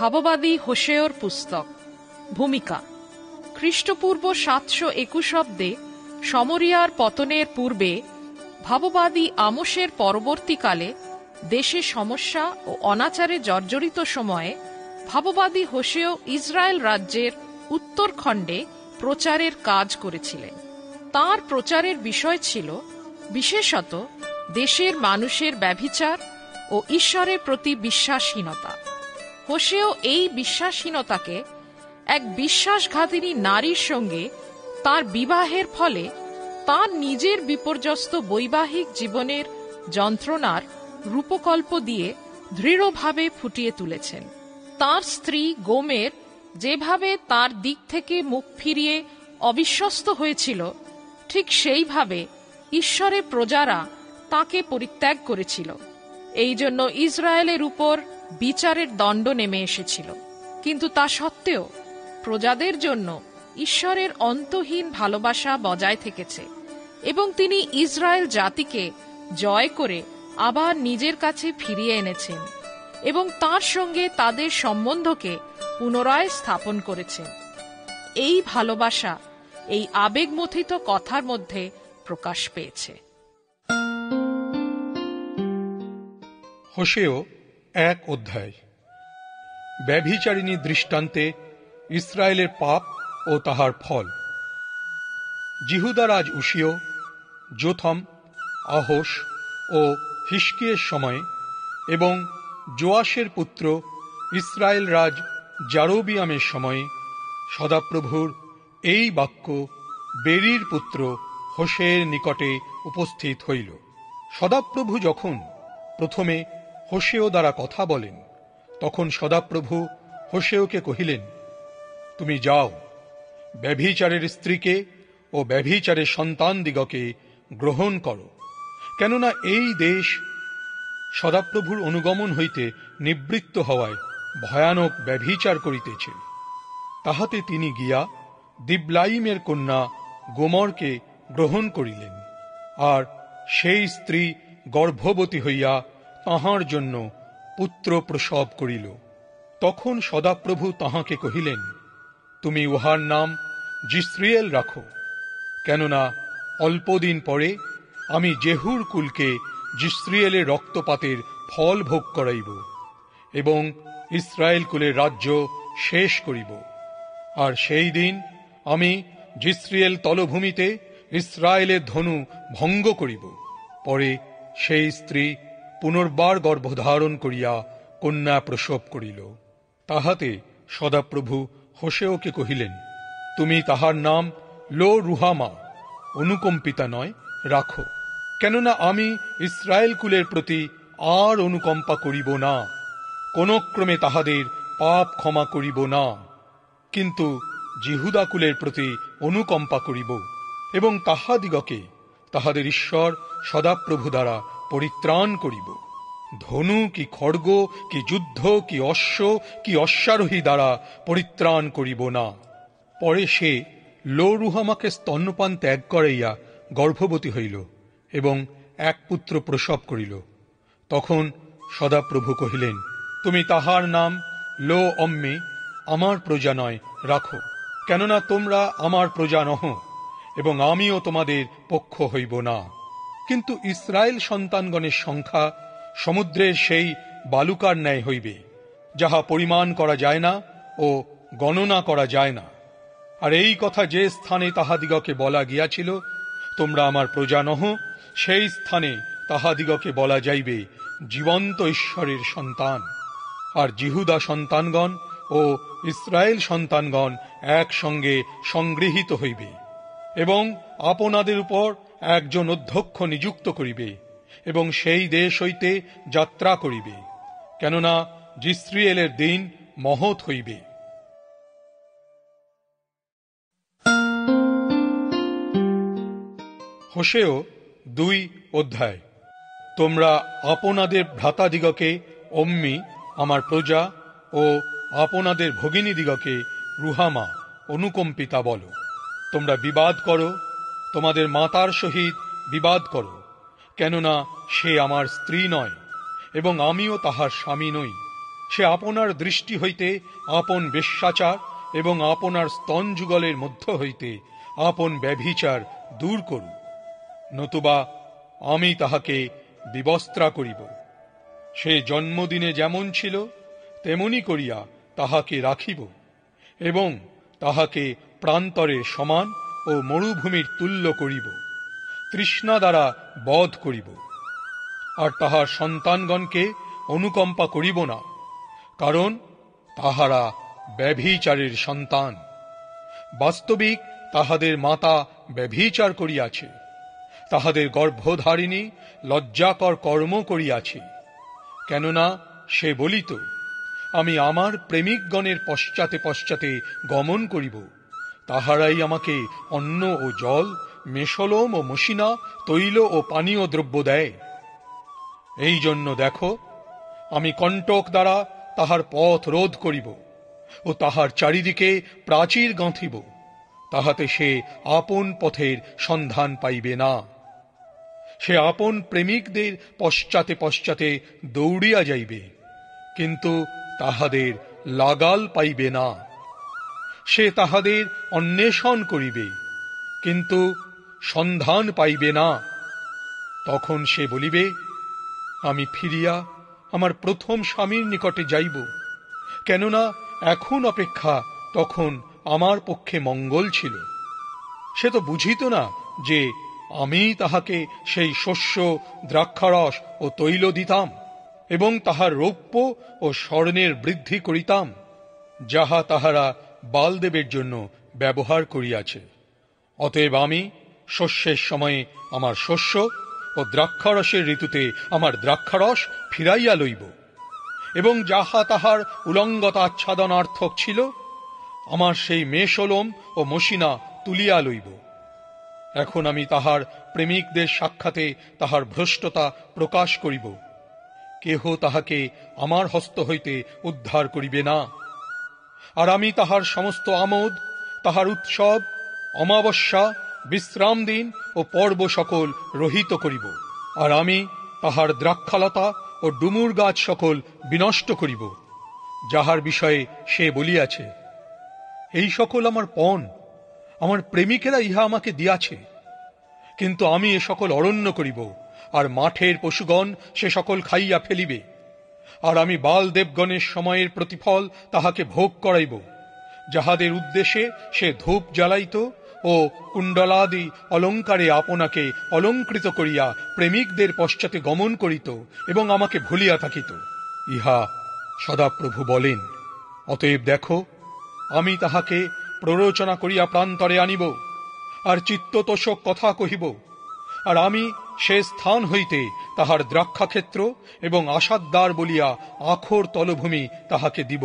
ভাববাদী হোশেয়র পুস্তক। ভূমিকা: খ্রিস্টপূর্ব 721 অব্দে সমরিয়ার পতনের পূর্বে ভাববাদী আমোসের পরবর্তীকালে দেশে সমস্যা ও অনাচারে জর্জরিত সময়ে ভাববাদী হোশেয় ইসরায়েল রাজ্যের উত্তরখণ্ডে প্রচারের কাজ করেছিলেন। তাঁর প্রচারের বিষয় ছিল বিশেষত দেশের মানুষের ব্যভিচার ও ঈশ্বরের প্রতি বিশ্বাসহীনতা। হোশেয় এই বিশ্বাসহীনতাকে এক বিশ্বাসঘাতিনী নারীর সঙ্গে তার বিবাহের ফলে তার নিজের বিপর্যস্ত বৈবাহিক জীবনের যন্ত্রণার রূপকল্প দিয়ে দৃঢ়ভাবে ফুটিয়ে তুলেছেন। তার স্ত্রী গোমের যেভাবে তার দিক থেকে মুখ ফিরিয়ে অবিশ্বস্ত হয়েছিল, ঠিক সেইভাবে ঈশ্বরের প্রজারা তাকে পরিত্যাগ করেছিল। এই জন্য ইসরায়েলের উপর বিচারের দণ্ড নেমে এসেছিল। কিন্তু তা সত্ত্বেও প্রজাদের জন্য ঈশ্বরের অন্তহীন ভালোবাসা বজায় থেকেছে এবং তিনি ইসরায়েল জাতিকে জয় করে আবার নিজের কাছে ফিরিয়ে এনেছেন এবং তার সঙ্গে তাদের সম্বন্ধকে পুনরায় স্থাপন করেছেন। এই ভালোবাসা এই আবেগমথিত কথার মধ্যে প্রকাশ পেয়েছে। হোশেয় 1 অধ্যায়। ব্যভিচারিণী দৃষ্টান্তে ইসরায়েলের পাপ ও তাহার ফল। জিহুদা রাজ উশিয়, যোথম, আহোস ও হিস্কিয়ের সময়ে এবং যোয়াশের পুত্র ইসরায়েল রাজ জারোবিয়ামের সময়ে সদাপ্রভুর এই বাক্য বেরির পুত্র হোশেয়ের নিকটে উপস্থিত হইল। সদাপ্রভু যখন প্রথমে হোশেয় দ্বারা কথা বলেন, তখন সদাপ্রভু হোশেয়কে কহিলেন, তুমি যাও, ব্যভিচারের স্ত্রীকে ও ব্যভিচারের সন্তানদিগকে গ্রহণ করো, কেননা এই দেশ সদাপ্রভুর অনুগমন হইতে নিবৃত্ত হওয়ায় ভয়ানক ব্যভিচার করিতেছে। তাহাতে তিনি গিয়া দিবলাইমের কন্যা গোমরকে গ্রহণ করিলেন, আর সেই স্ত্রী গর্ভবতী হইয়া তাহার জন্য পুত্র প্রসব করিল। তখন সদাপ্রভু তাহাকে কহিলেন, তুমি উহার নাম যিশ্রিয়েল রাখো, কেননা অল্পদিন পরে আমি জেহুর কুলকে যিশ্রিয়েলের রক্তপাতের ফল ভোগ করাইব এবং ইসরায়েল কুলের রাজ্য শেষ করিব। আর সেই দিন আমি যিশ্রিয়েল তলভূমিতে ইসরায়েলের ধনু ভঙ্গ করিব। পরে সেই স্ত্রী পুনর্বার গর্ভধারণ করিয়া কন্যা প্রসব করিল। তাহাতে সদাপ্রভু হোশেয়কে কহিলেন, তুমি তাহার নাম লো রুহামা, অনুকম্পিতা নয়, রাখো, কেননা আমি ইসরায়েল কুলের প্রতি আর অনুকম্পা করিব না, কোন ক্রমে তাহাদের পাপ ক্ষমা করিব না, কিন্তু জিহুদা কুলের প্রতি অনুকম্পা করিব এবং তাহাদিগকে তাহাদের ঈশ্বর সদাপ্রভু দ্বারা পরিত্রাণ করিব। ধনু কি খড়গ কি যুদ্ধ কি অশ্ব কি অশ্বারোহী দ্বারা পরিত্রাণ করিব না। পরে সে লো রুহামাকে স্তন্যপান ত্যাগ করাইয়া গর্ভবতী হইল এবং এক পুত্র প্রসব করিল। তখন সদাপ্রভু কহিলেন, তুমি তাহার নাম লো অম্মি, আমার প্রজা নয়, রাখো, কেননা তোমরা আমার প্রজা নহ এবং আমিও তোমাদের পক্ষ হইব না। কিন্তু ইসরায়েল সন্তানগণের সংখ্যা সমুদ্রের সেই বালুকার ন্যায় হইবে, যাহা পরিমাণ করা যায় না ও গণনা করা যায় না। আর এই কথা যে স্থানে তাহাদিগকে বলা গিয়াছিল, তোমরা আমার প্রজা নহ, সেই স্থানে তাহাদিগকে বলা যাইবে, জীবন্ত ঈশ্বরের সন্তান। আর জিহুদা সন্তানগণ ও ইসরায়েল সন্তানগণ একসঙ্গে সংগৃহীত হইবে এবং আপনাদের উপর একজন অধ্যক্ষ নিযুক্ত করিবে এবং সেই দেশ হইতে যাত্রা করিবে, কেননা যিশ্রিয়েলের দিন মহৎ হইবে। হোশেয় 2 অধ্যায়। তোমরা আপনাদের ভ্রাতাদিগকে অম্মি, আমার প্রজা, ও আপনাদের ভগিনীদিগকে রুহামা, অনুকম্পিতা বলো। তোমরা বিবাদ করো, তোমাদের মাতার সহিত বিবাদ করো, কেননা সে আমার স্ত্রী নয় এবং আমিও তাহার স্বামী নই। সে আপনার দৃষ্টি হইতে আপন বেশ্যাচার এবং আপনার স্তন যুগলের মধ্য হইতে আপন ব্যভিচার দূর করুক, নতুবা আমি তাহাকে বিবস্ত্রা করিব। সে জন্মদিনে যেমন ছিল তেমনি করিয়া তাহাকে রাখিব, এবং তাহাকে প্রান্তরের সমান ও মরুভূমির তুল্য করিব, তৃষ্ণা দ্বারা বধ করিব। আর তাহার সন্তানগণকে অনুকম্পা করিব না, কারণ তাহারা ব্যভিচারের সন্তান। বাস্তবিক তাহাদের মাতা ব্যভিচার করিয়াছে, তাহাদের গর্ভধারিণী লজ্জাকর কর্ম করিয়াছে। কেননা সে বলিত, আমি আমার প্রেমিকগণের পশ্চাতে পশ্চাতে গমন করিব, তাহারাই আমাকে অন্ন ও জল, মেষলম ও মশিনা, তৈল ও পানীয় দ্রব্য দেয়। এই জন্য দেখো, আমি কণ্টক দ্বারা তাহার পথ রোধ করিব ও তাহার চারিদিকে প্রাচীর গাঁথিব, তাহাতে সে আপন পথের সন্ধান পাইবে না। সে আপন প্রেমিকদের পশ্চাতে পশ্চাতে দৌড়িয়া যাইবে, কিন্তু তাহাদের লাগাল পাইবে না। সে তাহাদের অন্বেষণ করিবে, কিন্তু সন্ধান পাইবে না। তখন সে বলিবে, আমি ফিরিয়া আমার প্রথম স্বামীর নিকটে যাইব, কেননা এখন অপেক্ষা তখন আমার পক্ষে মঙ্গল ছিল। সে তো বুঝিত না যে আমি তাহাকে সেই শস্য, দ্রাক্ষারস ও তৈল দিতাম, এবং তাহার রৌপ্য ও স্বর্ণের বৃদ্ধি করিতাম, যাহা তাহারা বালদেবের জন্য ব্যবহার করিয়াছে। অতএব আমি শস্যের সময়ে আমার শস্য ও দ্রাক্ষারসের ঋতুতে আমার দ্রাক্ষারস ফিরাইয়া লইব, এবং যাহা তাহার উলঙ্গতা আচ্ছাদনার্থক ছিল, আমার সেই মেষলম ও মশিনা তুলিয়া লইব। এখন আমি তাহার প্রেমিকদের সাক্ষাতে তাহার ভ্রষ্টতা প্রকাশ করিব, কেহ তাহাকে আমার হস্ত হইতে উদ্ধার করিবে না। আর আমি তাহার সমস্ত আমোদ, তাহার উৎসব, অমাবস্যা, বিশ্রাম দিন ও পর্ব সকল রহিত করিব। আর আমি তাহার দ্রাক্ষালতা ও ডুমুর গাছ সকল বিনষ্ট করিব, যাহার বিষয়ে সে বলিয়াছে, এই সকল আমার পণ, আমার প্রেমিকেরা ইহা আমাকে দিয়াছে। কিন্তু আমি এ সকল অরণ্য করিব, আর মাঠের পশুগণ সে সকল খাইয়া ফেলিবে। আর আমি বাল দেবগণের সময়ের প্রতিফল তাহাকে ভোগ করাইব, যাহাদের উদ্দেশ্যে সে ধূপ জ্বালাইত ও কুণ্ডলাদি অলঙ্কারে আপনাকে অলঙ্কৃত করিয়া প্রেমিকদের পশ্চাতে গমন করিত এবং আমাকে ভুলিয়া থাকিত। ইহা সদাপ্রভু বলেন। অতএব দেখো, আমি তাহাকে প্ররোচনা করিয়া প্রান্তরে আনিব, আর চিত্ততোষক কথা কহিব। আর আমি সে স্থান হইতে তাহার দ্রাক্ষাক্ষেত্র এবং আশাদ্বার বলিয়া আখর তলভূমি তাহাকে দিব,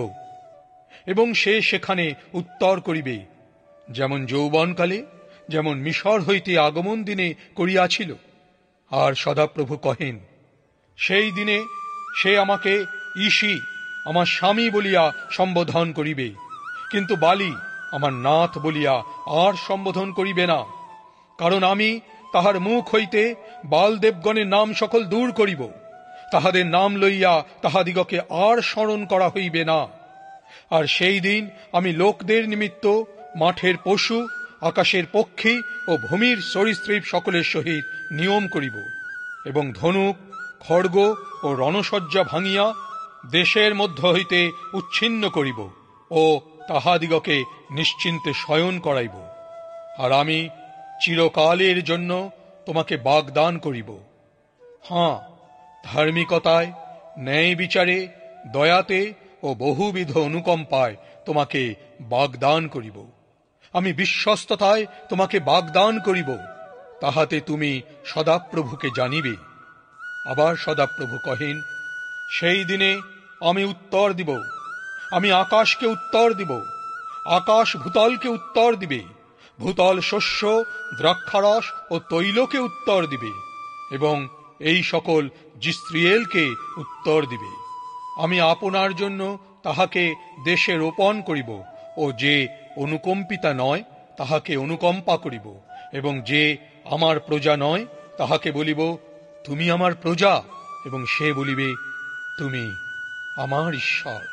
এবং সে সেখানে উত্তর করিবে, যেমন যৌবনকালে, যেমন মিশর হইতে আগমন দিনে করিয়াছিল। আর সদাপ্রভু কহেন, সেই দিনে সে আমাকে ঈশি, আমার স্বামী বলিয়া সম্বোধন করিবে, কিন্তু বালি, আমার নাথ বলিয়া আর সম্বোধন করিবে না। কারণ আমি তাহার মুখ হইতে বালদেবগণের নাম সকল দূর করিব, তাহাদের নাম লইয়া তাহাদিগকে আর স্মরণ করা হইবে না। আর সেই দিন আমি লোকদের নিমিত্ত মাঠের পশু, আকাশের পক্ষী ও ভূমির সরীসৃপ সকলের সহিত নিয়ম করিব, এবং ধনুক, খড়গ ও রণসজ্জা ভাঙিয়া দেশের মধ্য হইতে উচ্ছিন্ন করিব ও তাহাদিগকে নিশ্চিন্তে শয়ন করাইব। আর আমি চিরকালের জন্য তোমাকে বাগদান করিব। হাঁ, ধার্মিকতায়, ন্যায় বিচারে, দয়াতে ও বহুবিধ অনুকম্পায় তোমাকে বাগদান করিব। আমি বিশ্বস্ততায় তোমাকে বাগদান করিব, তাহাতে তুমি সদাপ্রভুকে জানিবে। আবার সদাপ্রভু কহেন, সেই দিনে আমি উত্তর দিব, আমি আকাশকে উত্তর দিব, আকাশ ভূতলকে উত্তর দিবে, ভূতল শস্য, দ্রাক্ষারস ও তৈলকে উত্তর দিবে, এবং এই সকল জিস্রিয়েলকে উত্তর দিবে। আমি আপনার জন্য তাহাকে দেশে রোপণ করিব, ও যে অনুকম্পিতা নয় তাহাকে অনুকম্পা করিব, এবং যে আমার প্রজা নয় তাহাকে বলিব, তুমি আমার প্রজা, এবং সে বলিবে, তুমি আমার ঈশ্বর।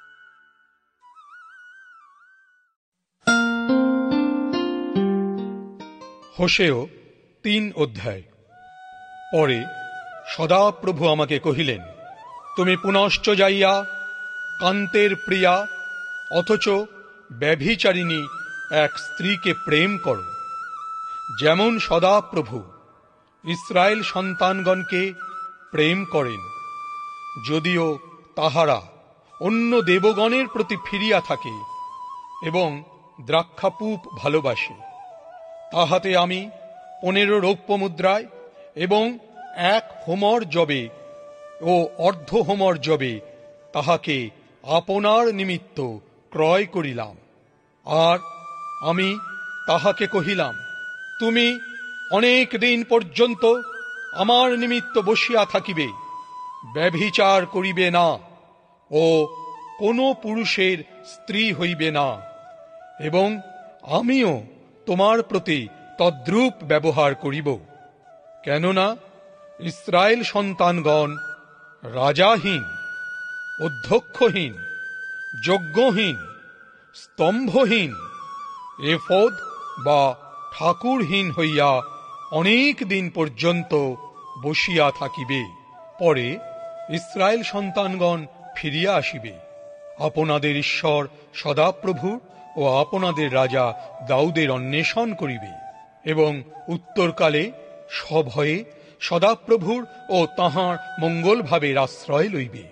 হোশেয় 3 অধ্যায়। পরে সদাপ্রভু আমাকে কহিলেন, তুমি পুনশ্চ যাইয়া কান্তের প্রিয়া অথচ ব্যভিচারিণী এক স্ত্রীকে প্রেম করো, যেমন সদাপ্রভু ইসরায়েল সন্তানগণকে প্রেম করেন, যদিও তাহারা অন্য দেবগণের প্রতি ফিরিয়া থাকে এবং দ্রাক্ষাপুপ ভালোবাসে। তাহাতে আমি 15 রৌপ্য মুদ্রায় এবং 1 হোমর জবে ও অর্ধ হোমর জবে তাহাকে আপনার নিমিত্ত ক্রয় করিলাম। আর আমি তাহাকে কহিলাম, তুমি অনেক দিন পর্যন্ত আমার নিমিত্ত বসিয়া থাকিবে, ব্যভিচার করিবে না ও কোনো পুরুষের স্ত্রী হইবে না, এবং আমিও তোমার প্রতি তদ্রূপ ব্যবহার করিব। কেননা ইসরায়েল সন্তানগণ রাজাহীন, অধ্যক্ষহীন, যজ্ঞহীন, স্তম্ভহীন, এফদ বা ঠাকুরহীন হইয়া অনেক দিন পর্যন্ত বসিয়া থাকিবে। পরে ইসরায়েল সন্তানগণ ফিরিয়া আসিবে, আপনাদের ঈশ্বর সদাপ্রভু ও আপনাদের রাজা দাউদের অন্বেষণ করিবে, এবং উত্তরকালে সভয়ে সদাপ্রভুর ও তাঁহার মঙ্গলভাবের আশ্রয় লইবে।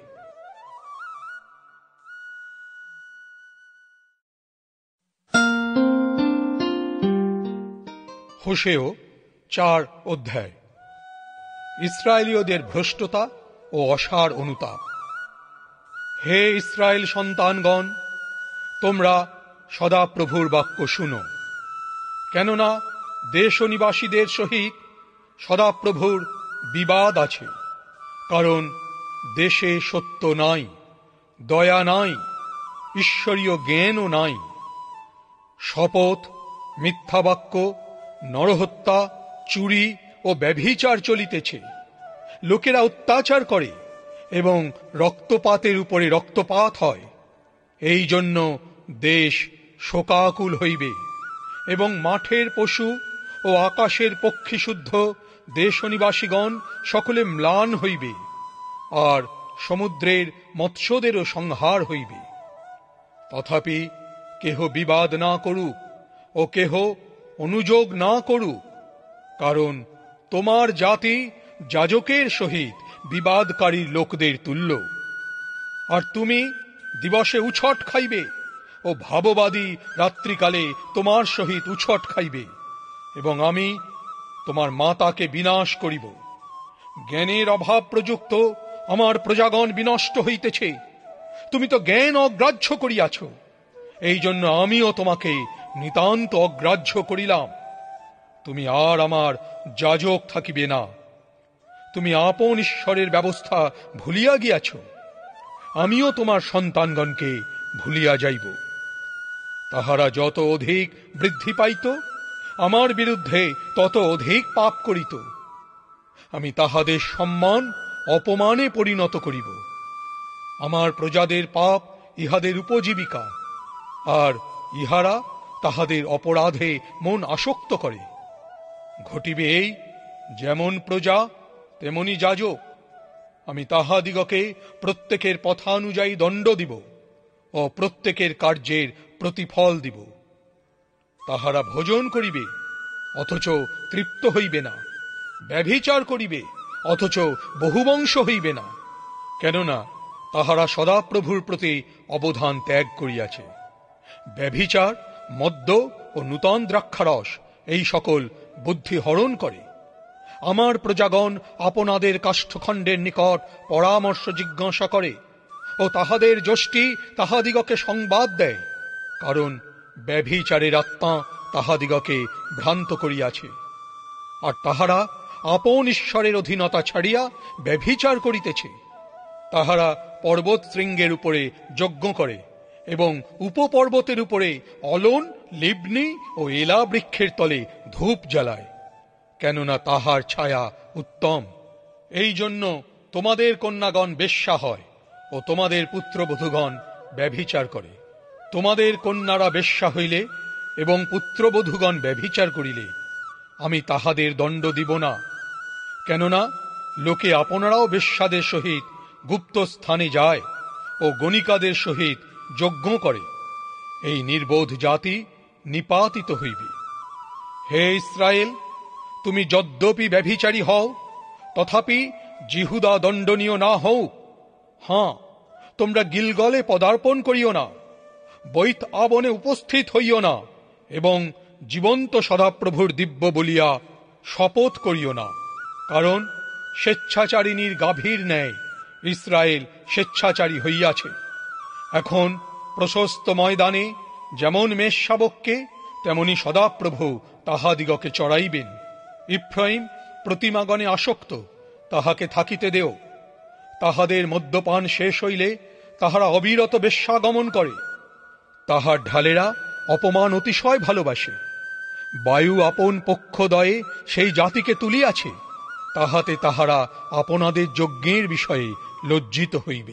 হোশেয় 4 অধ্যায়। ইসরায়েলীয়দের ভ্রষ্টতা ও অসার অনুতাপ। হে ইসরায়েল সন্তানগণ, তোমরা সদাপ্রভুর বাক্য শুনো। কেননা দেশনিবাসীদের সহিত সদাপ্রভুর বিবাদ আছে, কারণ দেশে সত্য নাই, দয়া নাই, ঈশ্বরীয় জ্ঞানও নাই। শপথ, মিথ্যা বাক্য, নরহত্যা, চুরি ও ব্যভিচার চলিতেছে। লোকেরা অত্যাচার করে এবং রক্তপাতের উপরে রক্তপাত হয়। এই জন্য দেশ শোকাকুল হইবে, এবং মাঠের পশু ও আকাশের পক্ষী শুদ্ধ দেশনিবাসীগণ সকলে ম্লান হইবে, আর সমুদ্রের মৎস্যদেরও সংহার হইবে। তথাপি কেহ বিবাদ না করুক ও কেহ অনুযোগ না করুক, কারণ তোমার জাতি যাজকের সহিত বিবাদকারী লোকদের তুল্য। আর তুমি দিবসে উছট খাইবে ও ভাববাদী রাত্রিকালে তোমার সহিত উছট খাইবে, এবং আমি তোমার মাতাকে বিনাশ করিব। জ্ঞানের অভাব প্রযুক্ত আমার প্রজাগণ বিনষ্ট হইতেছে, তুমি তো জ্ঞান অগ্রাহ্য করিয়াছ, এই জন্য আমিও তোমাকে নিতান্ত অগ্রাহ্য করিলাম। তুমি আর আমার যাজক থাকিবে না। তুমি আপন ঈশ্বরের ব্যবস্থা ভুলিয়া গিয়াছ, আমিও তোমার সন্তানগণকে ভুলিয়া যাইব। তাহারা যত অধিক বৃদ্ধি পাইত, আমার বিরুদ্ধে তত অধিক পাপ করিত। আমি তাহাদের সম্মান অপমানে পরিণত করিব। আমার প্রজাদের পাপ ইহাদের উপজীবিকা, আর ইহারা তাহাদের অপরাধে মন আসক্ত করে। ঘটিবে এই, যেমন প্রজা তেমনি যাজক। আমি তাহাদিগকে প্রত্যেকের পথানুযায়ী দণ্ড দিব ও প্রত্যেকের কার্যের প্রতিফল দিব। তাহারা ভোজন করিবে অথচ তৃপ্ত হইবে না, ব্যভিচার করিবে অথচ বহুবংশ হইবে না, কেননা তাহারা সদাপ্রভুর প্রতি অবধান ত্যাগ করিয়াছে। ব্যভিচার, মদ্য ও নূতন দ্রাক্ষারস এই সকল বুদ্ধি হরণ করে। আমার প্রজাগণ আপনাদের কাষ্ঠখণ্ডের নিকট পরামর্শ জিজ্ঞাসা করে ও তাহাদের যষ্টি তাহাদিগকে সংবাদ দেয়, কারণ ব্যভিচারের আত্মা তাহাদিগকে ভ্রান্ত করিয়াছে। আর তাহারা আপন ঈশ্বরের অধীনতা ছাড়িয়া ব্যভিচার করিতেছে। তাহারা পর্বত শৃঙ্গের উপরে যজ্ঞ করে এবং উপপর্বতের উপরে অলন, লিবনি ও এলা বৃক্ষের তলে ধূপ জ্বালায়, কেননা তাহার ছায়া উত্তম। এই জন্য তোমাদের কন্যাগণ বেশ্যা হয়, ও তোমাদের পুত্রবধূগণ ব্যভিচার করে। তোমাদের কন্যারা বেশ্যা হইলে এবং পুত্রবধূগণ ব্যভিচার করিলে আমি তাহাদের দণ্ড দিব না। কেননা লোকে আপনারাও বেশ্যাদের সহিত গুপ্ত স্থানে যায় ও গণিকাদের সহিত যজ্ঞ করে। এই নির্বোধ জাতি নিপাতিত হইবে। হে ইসরায়েল, তুমি যদ্যপি ব্যভিচারী হও, তথাপি জিহুদা দণ্ডনীয় না হও। হাঁ, তোমরা গিলগলে পদার্পণ করিও না, বৈত আবনে উপস্থিত হইও না, এবং জীবন্ত সদাপ্রভুর দিব্য বলিয়া শপথ করিও না। কারণ স্বেচ্ছাচারিণীর গাভীর ন্যায় ইসরায়েল স্বেচ্ছাচারী হইয়াছে। এখন প্রশস্ত ময়দানে যেমন মেষশাবককে তেমনি সদাপ্রভু তাহাদিগকে চড়াইবেন। ইফ্রাইম প্রতিমাগণে আসক্ত, তাহাকে থাকিতে দেও। তাহাদের মদ্যপান শেষ হইলে তাহারা অবিরত বেশ্যাগমন করে। তাহার ঢালেরা অপমান অতিশয় ভালোবাসে। বায়ু আপন পক্ষদয়ে সেই জাতিকে তুলিয়াছে, তাহাতে তাহারা আপনাদের যজ্ঞের বিষয়ে লজ্জিত হইবে।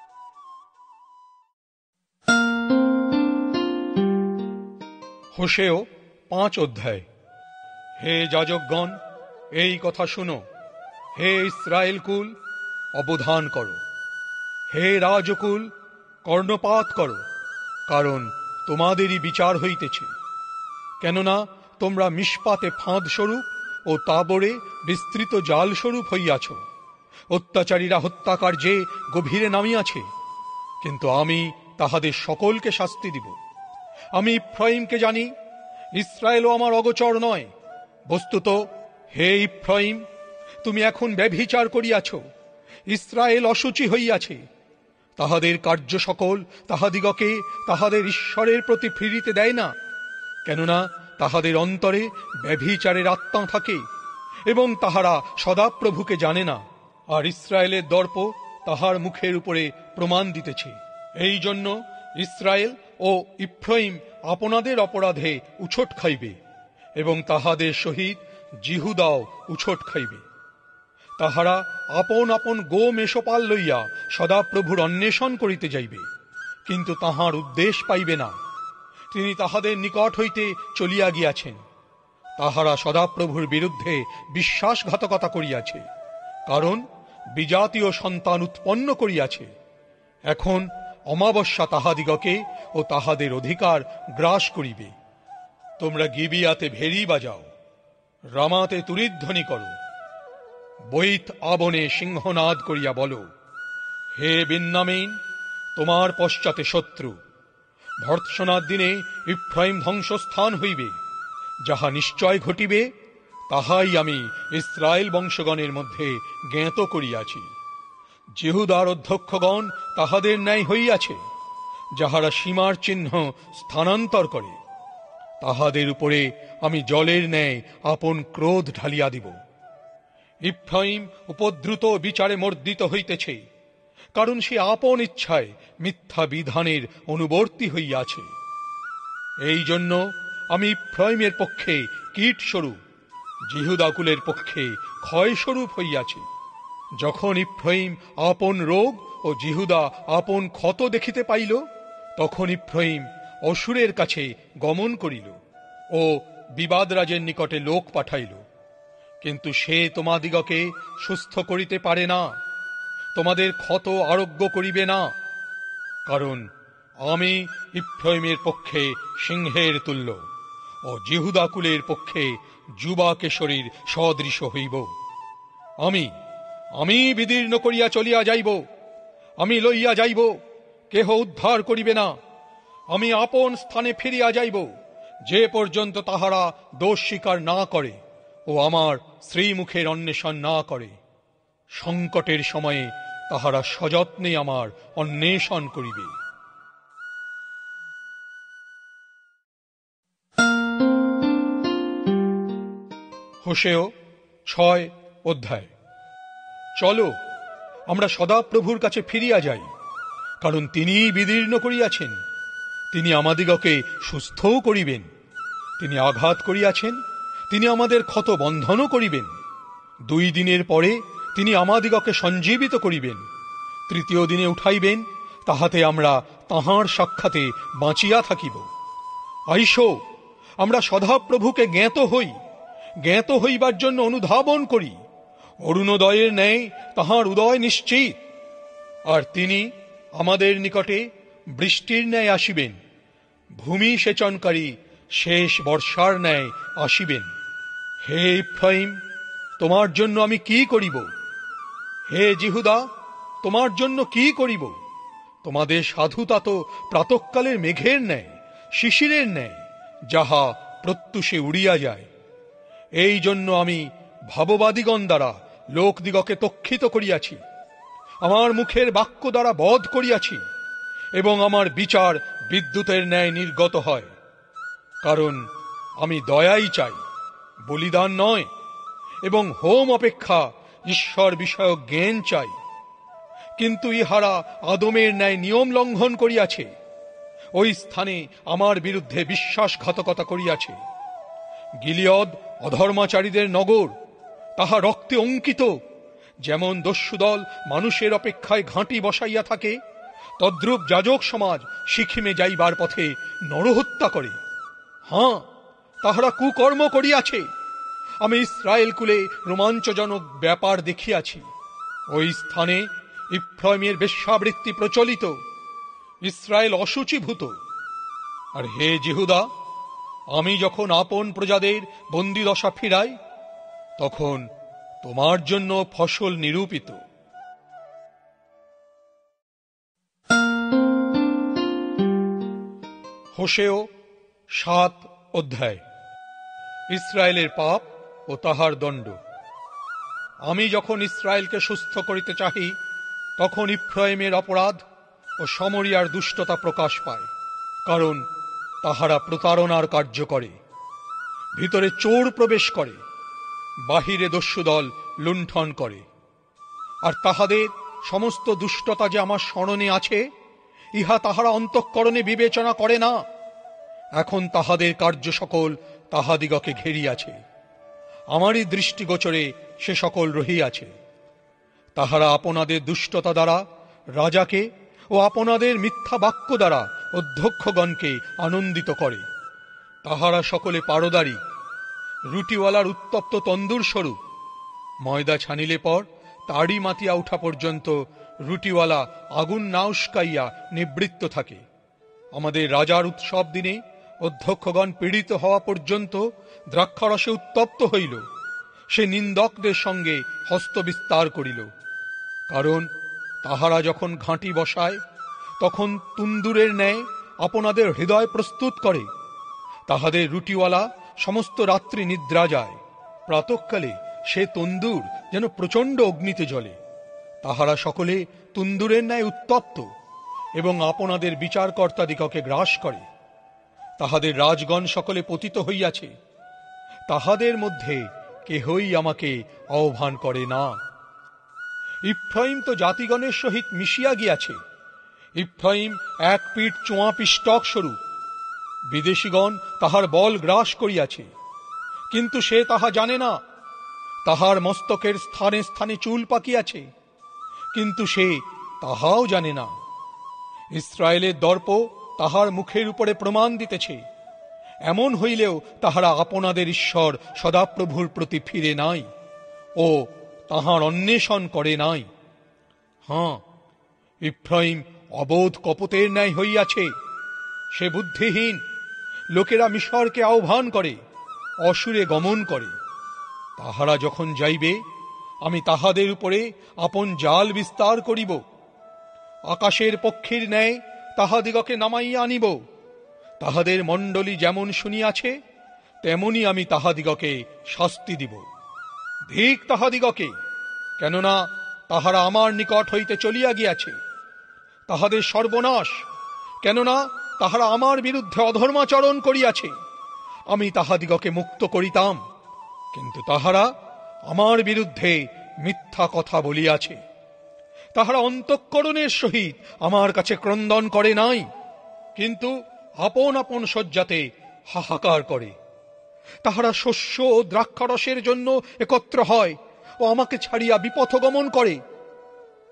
হোশেয় 5 অধ্যায়। হে যাজকগণ, এই কথা শুনো। হে ইসরায়েল কুল, অবধান করো। হে রাজকুল, কর্ণপাত করো, কারণ তোমাদেরই বিচার হইতেছে। কেননা তোমরা মিশপাতে ফাঁদ স্বরূপ ও তাবরে বিস্তৃত জাল স্বরূপ হইয়াছ। অত্যাচারীরা হত্যাকার্যে গভীরে নামিয়াছে, কিন্তু আমি তাহাদের সকলকে শাস্তি দিব। আমি ইফ্রাইমকে জানি, ইসরায়েলও আমার অগোচর নয়। বস্তুত হে ইফ্রাইম, তুমি এখন ব্যভিচার করিয়াছ, ইসরায়েল অসুচি হইয়াছে। তাহাদের কার্য সকল তাহাদিগকে তাহাদের ঈশ্বরের প্রতি ফিরিতে দেয় না। কেননা তাহাদের অন্তরে ব্যভিচারের আত্মা থাকে, এবং তাহারা সদাপ্রভুকে জানে না। আর ইসরায়েলের দর্প তাহার মুখের উপরে প্রমাণ দিতেছে। এই জন্য ইসরায়েল ও ইফ্রাইম আপনাদের অপরাধে উছট খাইবে, এবং তাহাদের সহিত জিহুদাও উছট খাইবে। তাহারা আপন আপন গো মেষপাল লইয়া সদাপ্রভুর অন্বেষণ করিতে যাইবে, কিন্তু তাহার উদ্দেশ পাইবে না। তিনি তাহাদের নিকট হইতে চলিয়া গিয়াছেন। তাহারা সদাপ্রভুর বিরুদ্ধে বিশ্বাসঘাতকতা করিয়াছে, কারণ বিজাতীয় সন্তান উৎপন্ন করিয়াছে। এখন অমাবস্যা তাহাদিগকে ও তাহাদের অধিকার গ্রাস করিবে। তোমরা গিবিয়াতে ভেরি বাজাও, রামাতে তুরিধ্বনি করো, বৈত আবনে সিংহনাদ করিয়া বলো, হে বিন্যামীন, তোমার পশ্চাতে শত্রু। ভর্ৎসনার দিনে ইফ্রাইম ধ্বংসস্থান হইবে। যাহা নিশ্চয় ঘটিবে, তাহাই আমি ইসরায়েল বংশগণের মধ্যে জ্ঞাত করিয়াছি। জিহুদার অধ্যক্ষগণ তাহাদের ন্যায় হইয়াছে, যাহারা সীমার চিহ্ন স্থানান্তর করে। তাহাদের উপরে আমি জলের ন্যায় আপন ক্রোধ ঢালিয়া দিব। ইফ্রাইম উপদ্রুত বিচারে মর্দিত হইতেছে, কারণ সে আপন ইচ্ছায় মিথ্যা বিধানের অনুবর্তী হইয়াছে। এই জন্য আমি ইফ্রাইমের পক্ষে কীটস্বরূপ, জিহুদাকুলের পক্ষে ক্ষয়স্বরূপ হইয়াছি। যখন ইফ্রাইম আপন রোগ ও জিহুদা আপন ক্ষত দেখিতে পাইল, তখন ইফ্রাইম অসুরের কাছে গমন করিল ও বিবাদরাজের নিকটে লোক পাঠাইল। কিন্তু সে তোমাদিগকে সুস্থ করিতে পারে না, তোমাদের ক্ষত আরোগ্য করিবে না। কারণ আমি ইফ্রাইমের পক্ষে সিংহের তুল্য ও জিহুদাকুলের পক্ষে যুবা কেশরীর সদৃশ হইব। আমি বিদীর্ণ করিয়া চলিয়া যাইব, আমি লইয়া যাইব, কেহ উদ্ধার করিবে না। আমি আপন স্থানে ফিরিয়া যাইব, যে পর্যন্ত তাহারা দোষ স্বীকার না করে ও আমার শ্রীমুখের অন্বেষণ না করে। সংকটের সময়ে তাহারা সযত্নে আমার অন্বেষণ করিবে। হোশেয় 6 অধ্যায়। চলো, আমরা সদাপ্রভুর কাছে ফিরিয়া যাই, কারণ তিনিই বিদীর্ণ করিয়াছেন। তিনি আমাদিগকে সুস্থও করিবেন। তিনি আঘাত করিয়াছেন, তিনি আমাদের ক্ষত বন্ধনও করিবেন। 2 দিনের পরে তিনি আমাদিগকে সঞ্জীবিত করিবেন। তৃতীয় দিনে উঠাইবেন, তাহাতে আমরা তাহার সাক্ষাতে বাঁচিয়া থাকিব। আইসো, আমরা সদাপ্রভুকে জ্ঞাত হই, জ্ঞাত হইবার জন্য অনুধাবন করি। অরুণোদয়ের ন্যায় তাহার উদয় নিশ্চিত, আর তিনি আমাদের নিকটে বৃষ্টির ন্যায় আসিবেন, ভূমি সেচনকারী শেষ বর্ষার ন্যায় আসিবেন। হে ইফ্রাইম, তোমার জন্য আমি কি করিব? হে জিহুদা, তোমার জন্য কি করিব? তোমাদের সাধুতা তো প্রাতঃকালের মেঘের ন্যায়, শিশিরের ন্যায়, যাহা প্রত্যুষে উড়িয়া যায়। এই জন্য আমি ভাববাদীগণ দ্বারা লোকদিগকে তক্ষিত করিয়াছি, আমার মুখের বাক্য দ্বারা বধ করিয়াছি, এবং আমার বিচার বিদ্যুতের ন্যায় নির্গত হয়। কারণ আমি দয়াই চাই, বলিদান নয়, এবং হোম অপেক্ষা ঈশ্বর বিষয়ক জ্ঞান চাই। কিন্তু ইহারা আদমের ন্যায় নিয়ম লঙ্ঘন করিয়াছে, ওই স্থানে আমার বিরুদ্ধে বিশ্বাসঘাতকতা করিয়াছে। গিলিয়দ অধর্মাচারীদের নগর, তাহা রক্তে অঙ্কিত। যেমন দস্যুদল মানুষের অপেক্ষায় ঘাঁটি বসাইয়া থাকে, তদ্রূপ যাজক সমাজ সিকিমে যাইবার পথে নরহত্যা করে। হাঁ, তাহারা কুকর্ম করিয়াছে। আমি ইসরায়েল কুলে রোমাঞ্চজনক ব্যাপার দেখিয়াছি। ওই স্থানে ইফ্রাইমের বেশ্যাবৃত্তি প্রচলিত, ইসরায়েল অশুচিভূত। আর হে জিহুদা, আমি যখন আপন প্রজাদের বন্দিদশা ফিরাই, তখন তোমার জন্য ফসল নিরূপিত। হোশেয় 7 অধ্যায়। ইসরায়েলের পাপ ও তাহার দণ্ড। আমি যখন ইসরায়েলকে সুস্থ করিতে চাহি, তখন ইফ্রাইমের অপরাধ ও সমরিয়ার দুষ্টতা প্রকাশ পায়। কারণ তাহারা প্রতারণার কার্য করে, ভিতরে চোর প্রবেশ করে, বাহিরে দস্যুদল লুণ্ঠন করে। আর তাহাদের সমস্ত দুষ্টতা যে আমার স্মরণে আছে, ইহা তাহারা অন্তঃকরণে বিবেচনা করে না। এখন তাহাদের কার্য সকল তাহাদিগকে ঘেরিয়াছে, আমারই দৃষ্টিগোচরে সে সকল রহিয়াছে। তাহারা আপনাদের দুষ্টতা দ্বারা রাজাকে ও আপনাদের মিথ্যা বাক্য দ্বারা অধ্যক্ষগণকে আনন্দিত করে। তাহারা সকলে পারদারি, রুটিওয়ালার উত্তপ্ত তন্দুর স্বরূপ। ময়দা ছানিলে পর তাড়ি মাতিয়া উঠা পর্যন্ত রুটিওয়ালা আগুন না উস্কাইয়া নিবৃত্ত থাকে। আমাদের রাজার উৎসব দিনে অধ্যক্ষগণ পীড়িত হওয়া পর্যন্ত দ্রাক্ষারসে উত্তপ্ত হইল। সে নিন্দকদের সঙ্গে হস্তবিস্তার করিল। কারণ তাহারা যখন ঘাঁটি বসায়, তখন তুন্দুরের ন্যায় আপনাদের হৃদয় প্রস্তুত করে। তাহাদের রুটিওয়ালা সমস্ত রাত্রি নিদ্রা যায়। প্রাতঃকালে সে তন্দুর যেন প্রচণ্ড অগ্নিতে জ্বলে। তাহারা সকলে তুন্দুরের ন্যায় উত্তপ্ত এবং আপনাদের বিচারকর্তাদিগকে গ্রাস করে। তাহাদের রাজগণ সকলে পতিত হইয়াছে, তাহাদের মধ্যে কেহই আমাকে আহ্বান করে না। ইফ্রাইম তো জাতিগণের সহিত মিশিয়া গিয়াছে। ইফ্রাইম এক পিঠ চোয়া পিষ্টক স্বরূপ। বিদেশিগণ তাহার বল গ্রাস করিয়াছে, কিন্তু সে তাহা জানে না। তাহার মস্তকের স্থানে স্থানে চুল পাকিয়াছে, কিন্তু সে তাহাও জানে না। ইসরায়েলের দর্প তাহার মুখের উপরে প্রমাণ দিতেছে। এমন হইলেও তাহারা আপনাদের ঈশ্বর সদাপ্রভুর প্রতি ফিরে নাই ও তাহার অন্বেষণ করে নাই। হাঁ, ইফ্রাইম অবোধ কপটের ন্যায় হইয়াছে। সে বুদ্ধিহীন। লোকেরা মিশরকে আহ্বান করে, অসুরে গমন করে। তাহারা যখন যাইবে, আমি তাহাদের উপরে আপন জাল বিস্তার করিব। আকাশের পক্ষীর ন্যায় তাহাদিগকে নামাইয়া আনিব। তাহাদের মণ্ডলী যেমন শুনিয়াছে, তেমনি আমি তাহাদিগকে শাস্তি দিব। ধিক তাহাদিগকে, কেননা তাহারা আমার নিকট হইতে চলিয়া গিয়াছে। তাহাদের সর্বনাশ, কেননা তাহারা আমার বিরুদ্ধে অধর্মাচরণ করিয়াছে। আমি তাহাদিগকে মুক্ত করিতাম, কিন্তু তাহারা আমার বিরুদ্ধে মিথ্যা কথা বলিয়াছে। তাহারা অন্তঃকরণের সহিত আমার কাছে ক্রন্দন করে নাই, কিন্তু আপন আপন শয্যাতে হাহাকার করে। তাহারা শস্য ও দ্রাক্ষারসের জন্য একত্র হয় ও আমাকে ছাড়িয়া বিপথগমন করে।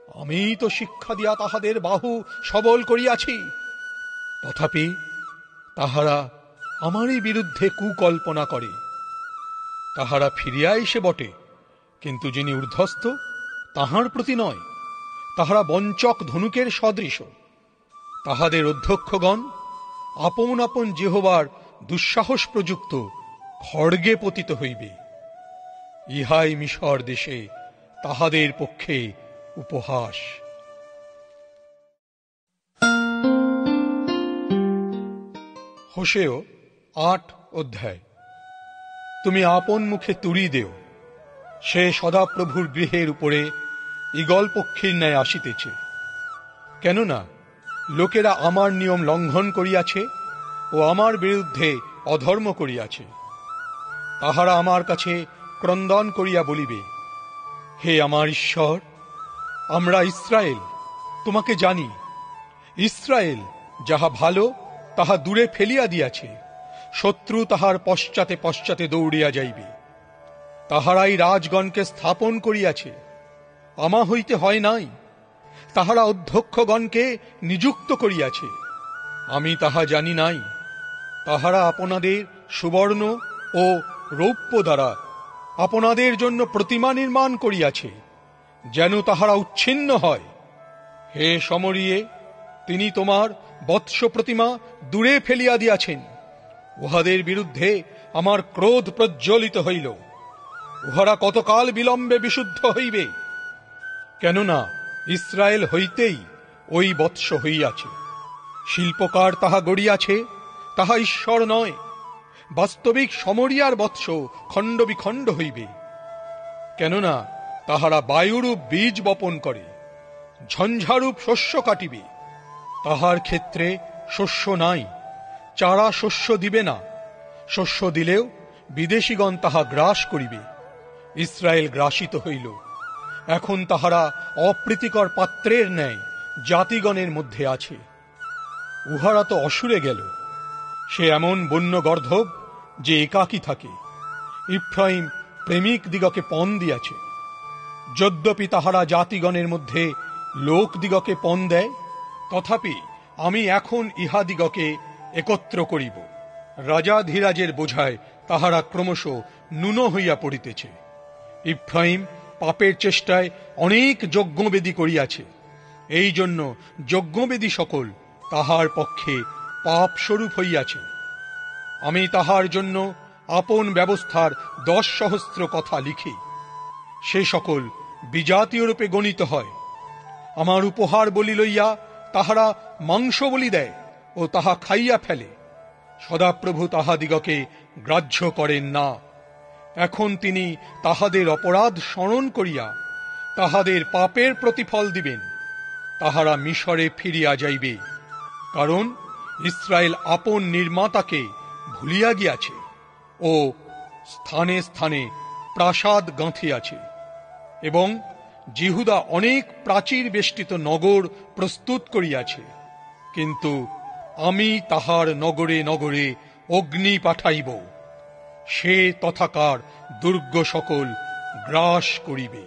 আমি তো শিক্ষা দিয়া তাহাদের বাহু সবল করিয়াছি। তথাপি তাহারা আমারই বিরুদ্ধে কুকল্পনা করে। তাহারা ফিরিয়া এসে বটে, কিন্তু যিনি ঊর্ধ্বস্থ তাহার প্রতি নয়। তাহারা বঞ্চক ধনুকের সদৃশ। তাহাদের অধ্যক্ষগণ আপন আপন যেহোবার দুঃসাহস প্রযুক্ত খড়গে পতিত হইবে। ইহাই মিশর দেশে তাহাদের পক্ষে উপহাস। হোশেয় ৮ অধ্যায়। তুমি আপন মুখে তুড়ি দেও, সে সদাপ্রভুর গৃহের উপরে ঈগল পক্ষীর ন্যায় আসিতেছে। কেননা লোকেরা আমার নিয়ম লঙ্ঘন করিয়াছে ও আমার বিরুদ্ধে অধর্ম করিয়াছে। তাহারা আমার কাছে ক্রন্দন করিয়া বলিবে, হে আমার ঈশ্বর, আমরা ইসরায়েল তোমাকে জানি। ইসরায়েল যাহা ভালো তাহা দূরে ফেলিয়া দিয়াছে, শত্রু তাহার পশ্চাতে পশ্চাতে দৌড়িয়া যাইবে। তাহারাই রাজগণকে স্থাপন করিয়াছে, আমা হইতে হয় নাই। তাহারা অধ্যক্ষগণকে নিযুক্ত করিয়াছে, আমি তাহা জানি নাই। তাহারা আপনাদের সুবর্ণ ও রৌপ্য দ্বারা আপনাদের জন্য প্রতিমা নির্মাণ করিয়াছে, যেন তাহারা উচ্ছিন্ন হয়। হে সমরিয়ে, তিনি তোমার বৎস প্রতিমা দূরে ফেলিয়া দিয়াছেন। উহাদের বিরুদ্ধে আমার ক্রোধ প্রজ্বলিত হইল। উহারা কতকাল বিলম্বে বিশুদ্ধ হইবে? কেননা ইসরায়েল হইতেই ওই বৎস হইয়াছে। শিল্পকার তাহা গড়িয়াছে, তাহা ঈশ্বর নয়। বাস্তবিক সমরিয়ার বৎস খণ্ড বিখণ্ড হইবে। কেননা তাহারা বায়ুরূপ বীজ বপন করে, ঝঞ্ঝারূপ শস্য কাটিবে। তাহার ক্ষেত্রে শস্য নাই, চারা শস্য দিবে না। শস্য দিলেও বিদেশিগণ তাহা গ্রাস করিবে। ইসরায়েল গ্রাসিত হইল। এখন তাহারা অপ্রীতিকর পাত্রের ন্যায় জাতিগণের মধ্যে আছে। উহারা তো অসুরে গেল। সে এমন বন্য গর্ধব যে একাকী থাকে। ইফ্রাইম প্রেমিক দিগকে পণ দিয়াছে। যদ্যপি তাহারা জাতিগণের মধ্যে লোক দিগকে পণ দেয়, তথাপি আমি এখন ইহাদিগকে একত্র করিব। রাজাধিরাজের বোঝায় তাহারা ক্রমশ ন্যূন হইয়া পড়িতেছে। ইফ্রাইম পাপের চেষ্টায় অনেক যজ্ঞবেদী করিয়াছে, এই জন্য যজ্ঞবেদী সকল তাহার পক্ষে পাপ স্বরূপ হইয়াছে। আমি তাহার জন্য আপন ব্যবস্থার 10,000 কথা লিখি, সে সকল বিজাতীয় রূপে গণিত হয়। আমার উপহার বলি লইয়া তাহারা মাংস বলি দেয় ও তাহা খাইয়া ফেলে। সদাপ্রভু তাহাদিগকে গ্রাহ্য করেন না। এখন তিনি তাহাদের অপরাধ স্মরণ করিয়া তাহাদের পাপের প্রতিফল দিবেন। তাহারা মিশরে ফিরিয়া যাইবে, কারণ ইসরায়েল আপন নির্মাতাকে ভুলিয়া গিয়াছে ও স্থানে স্থানে প্রাসাদ গাঁথিয়াছে, এবং জিহুদা অনেক প্রাচীর বেষ্টিত নগর প্রস্তুত করিয়াছে। কিন্তু আমি তাহার নগরে নগরে অগ্নি পাঠাইব, সে তথাকার দুর্গ সকল গ্রাস করিবে।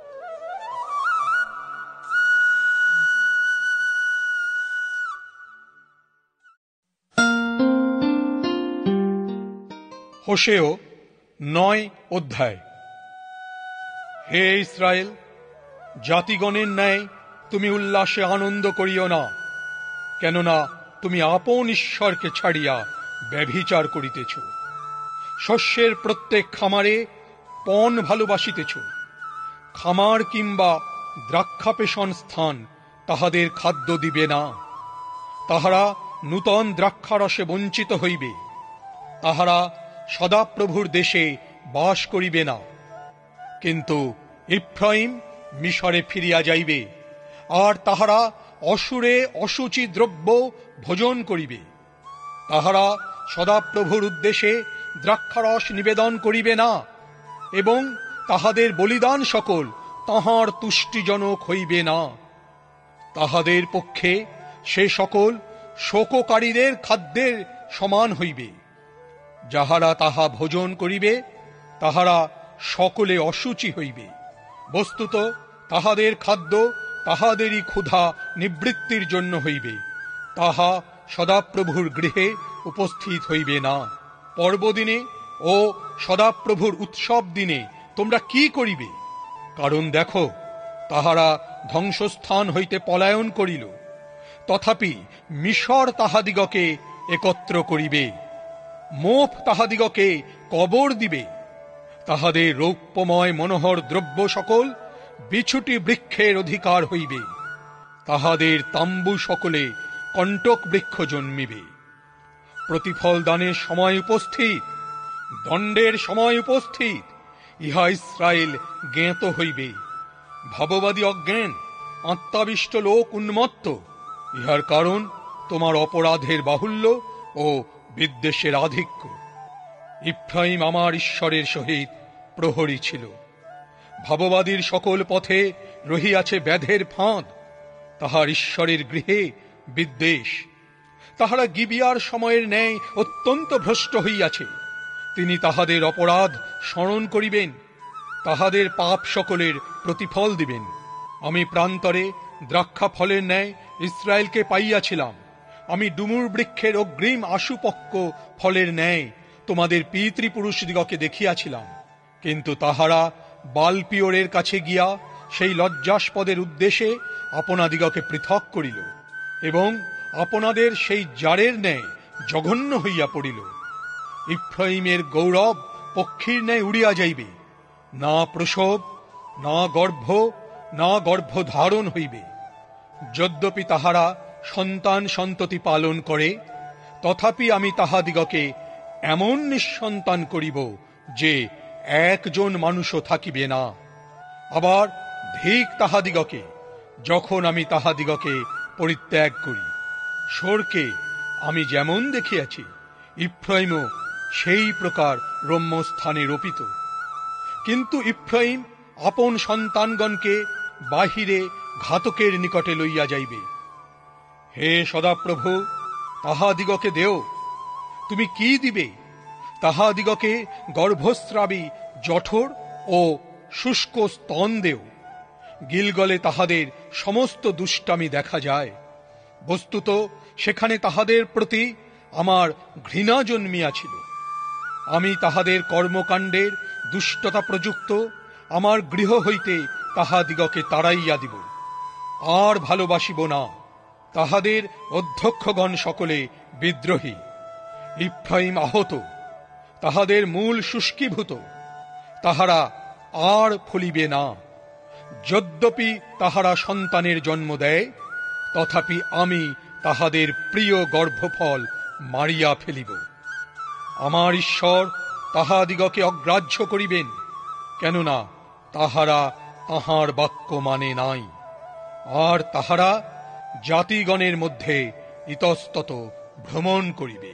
হোশেয় 9 অধ্যায়। হে ইসরায়েল, জাতিগণের ন্যায় তুমি উল্লাসে আনন্দ করিও না, কেননা তুমি আপন ঈশ্বরকে ছাড়িয়া ব্যভিচার করিতেছ। শস্যের প্রত্যেক খামারে পণ ভালোবাসিতেছ। খামার কিংবা দ্রাক্ষাপেষণ স্থান তাহাদের খাদ্য দিবে না। তাহারা নূতন দ্রাক্ষারসে বঞ্চিত হইবে। তাহারা সদাপ্রভুর দেশে বাস করিবে না। কিন্তু ইফ্রাইম মিশরে ফিরিয়া যাইবে, আর তাহারা অসুরে অসুচি দ্রব্য ভোজন করিবে। তাহারা সদাপ্রভুর উদ্দেশ্যে দ্রাক্ষারস নিবেদন করিবে না, এবং তাহাদের বলিদান সকল তাহার তুষ্টিজনক হইবে না। তাহাদের পক্ষে সে সকল শোককারীদের খাদ্যের সমান হইবে। যাহারা তাহা ভোজন করিবে তাহারা সকলে অসুচি হইবে। বস্তুত তাহাদের খাদ্য তাহাদেরই ক্ষুধা নিবৃত্তির জন্য হইবে, তাহা সদাপ্রভুর গৃহে উপস্থিত হইবে না। পর্বদিনে ও সদাপ্রভুর উৎসব দিনে তোমরা কি করিবে? কারণ দেখো, তাহারা ধ্বংসস্থান হইতে পলায়ন করিল, তথাপি মিশর তাহাদিগকে একত্র করিবে, মোফ তাহাদিগকে কবর দিবে। তাহাদের রৌপ্যময় মনোহর দ্রব্য সকল বিছুটি বৃক্ষের অধিকার হইবে, তাহাদের তাম্বু সকলে কণ্টক বৃক্ষ জন্মিবে। প্রতিফল দানের সময় উপস্থিত, দণ্ডের সময় উপস্থিত, ইহা ইসরায়েল জ্ঞাত হইবে। ভাববাদী অজ্ঞান, আত্মাবিষ্ট লোক উন্মত্ত। ইহার কারণ তোমার অপরাধের বাহুল্য ও বিদ্বেষের আধিক্য। ইফ্রাইম আমার ঈশ্বরের সহিত প্রহরী ছিল। ভাববাদীর সকল পথে রহিয়াছে ব্যাধের ফাঁদ, তাহার ঈশ্বরের গৃহে বিদ্বেষ। তাহারা গিবিয়ার সময়ের ন্যায় অত্যন্ত ভ্রষ্ট হইয়াছে। তিনি তাহাদের অপরাধ স্মরণ করিবেন, তাহাদের পাপ সকলের প্রতিফল দিবেন। আমি প্রান্তরে দ্রাক্ষা ফলের ন্যায় ইসরায়েলকে পাইয়াছিলাম। আমি ডুমুর বৃক্ষের অগ্রিম আশুপক্ক ফলের ন্যায় তোমাদের পিতৃপুরুষদিগকে দেখিয়াছিলাম। কিন্তু তাহারা বালপিওরের কাছে গিয়া সেই লজ্জাস্পদের উদ্দেশ্যে আপনাদিগকে পৃথক করিল এবং আপনাদের সেই জারের ন্যায় জঘন্য হইয়া পড়িল। ইফ্রাইমের গৌরব পক্ষীর ন্যায় উড়িয়া যাইবে, না প্রসব, না গর্ভ, না গর্ভধারণ হইবে। যদ্যপি তাহারা সন্তান সন্ততি পালন করে, তথাপি আমি তাহাদিগকে এমন নিঃসন্তান করিব যে একজন মানুষও থাকিবে না। আবার ধিক তাহাদিগকে, যখন আমি তাহাদিগকে পরিত্যাগ করি। শোরকে আমি যেমন দেখিয়াছি, ইফ্রাইমও সেই প্রকার রম্যস্থানে রোপিত। কিন্তু ইফ্রাইম আপন সন্তানগণকে বাহিরে ঘাতকের নিকটে লইয়া যাইবে। হে সদাপ্রভু, তাহাদিগকে দেও। তুমি কি দিবে? তাহাদিগকে গর্ভস্রাবী জঠর ও শুষ্ক স্তন দেও। গিলগলে তাহাদের সমস্ত দুষ্টামি দেখা যায়। বস্তুত সেখানে তাহাদের প্রতি আমার ঘৃণা জন্মিয়াছিল। আমি তাহাদের কর্মকাণ্ডের দুষ্টতা প্রযুক্ত আমার গৃহ হইতে তাহাদিগকে তাড়াইয়া দিব, আর ভালোবাসিব না। তাহাদের অধ্যক্ষগণ সকলে বিদ্রোহী। ইফ্রাইম আহত, তাহাদের মূল শুষ্কীভূত, তাহারা আর ফলিবে না। যদ্যপি তাহারা সন্তানের জন্ম দেয়, তথাপি আমি তাহাদের প্রিয় গর্ভফল মারিয়া ফেলিব। আমার ঈশ্বর তাহাদিগকে অগ্রাহ্য করিবেন, কেননা তাহারা তাহার বাক্য মানে নাই, আর তাহারা জাতিগণের মধ্যে ইতস্তত ভ্রমণ করিবে।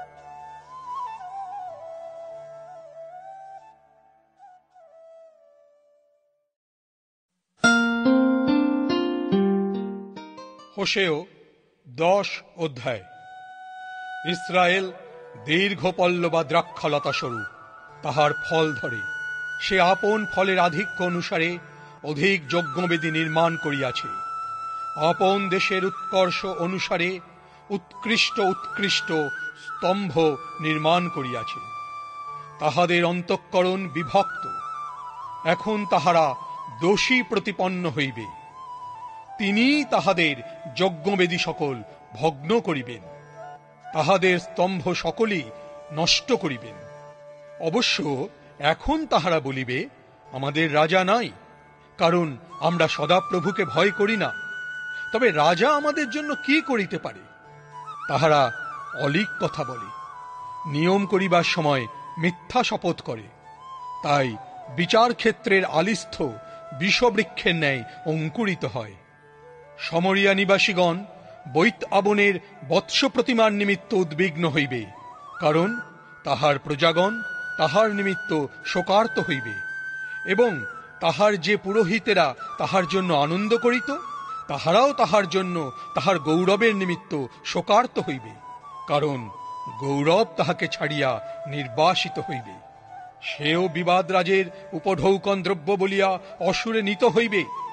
হোশেয় 10 অধ্যায়। ইসরায়েল দীর্ঘ পল্লবা দ্রাক্ষালতা স্বরূপ, তাহার ফল ধরে। সে আপন ফলের আধিক্য অনুসারে অধিক যজ্ঞবেদী নির্মাণ করিয়াছে। আপন দেশের উৎকর্ষ অনুসারে উৎকৃষ্ট উৎকৃষ্ট স্তম্ভ নির্মাণ করিয়াছে। তাহাদের অন্তঃকরণ বিভক্ত। এখন তাহারা দোষী প্রতিপন্ন হইবে। তিনি তাহাদের যজ্ঞবেদী সকল ভগ্ন করিবেন, তাহাদের স্তম্ভ সকলই নষ্ট করিবেন। অবশ্য এখন তাহারা বলিবে, আমাদের রাজা নাই, কারণ আমরা সদাপ্রভুকে ভয় করি না। তবে রাজা আমাদের জন্য কি করিতে পারে? তাহারা অলিক কথা বলে, নিয়ম করিবার সময় মিথ্যা শপথ করে। তাই বিচার ক্ষেত্রের আলিস্থ বিষবৃক্ষের ন্যায় অঙ্কুরিত হয়। সমরিয়া নিবাসীগণ বৈত আবনের বৎস প্রতিমার নিমিত্ত উদ্বিগ্ন হইবে, কারণ তাহার প্রজাগণ তাহার নিমিত্ত শোকার্ত হইবে, এবং তাহার যে পুরোহিতেরা তাহার জন্য আনন্দ করিত, তাহারাও তাহার জন্য তাহার গৌরবের নিমিত্ত শোকার্ত হইবে, কারণ গৌরব তাহাকে ছাড়িয়া নির্বাসিত হইবে। সেও বিবাদ রাজের উপঢৌকন দ্রব্য বলিয়া অসুরে নীত হইবে,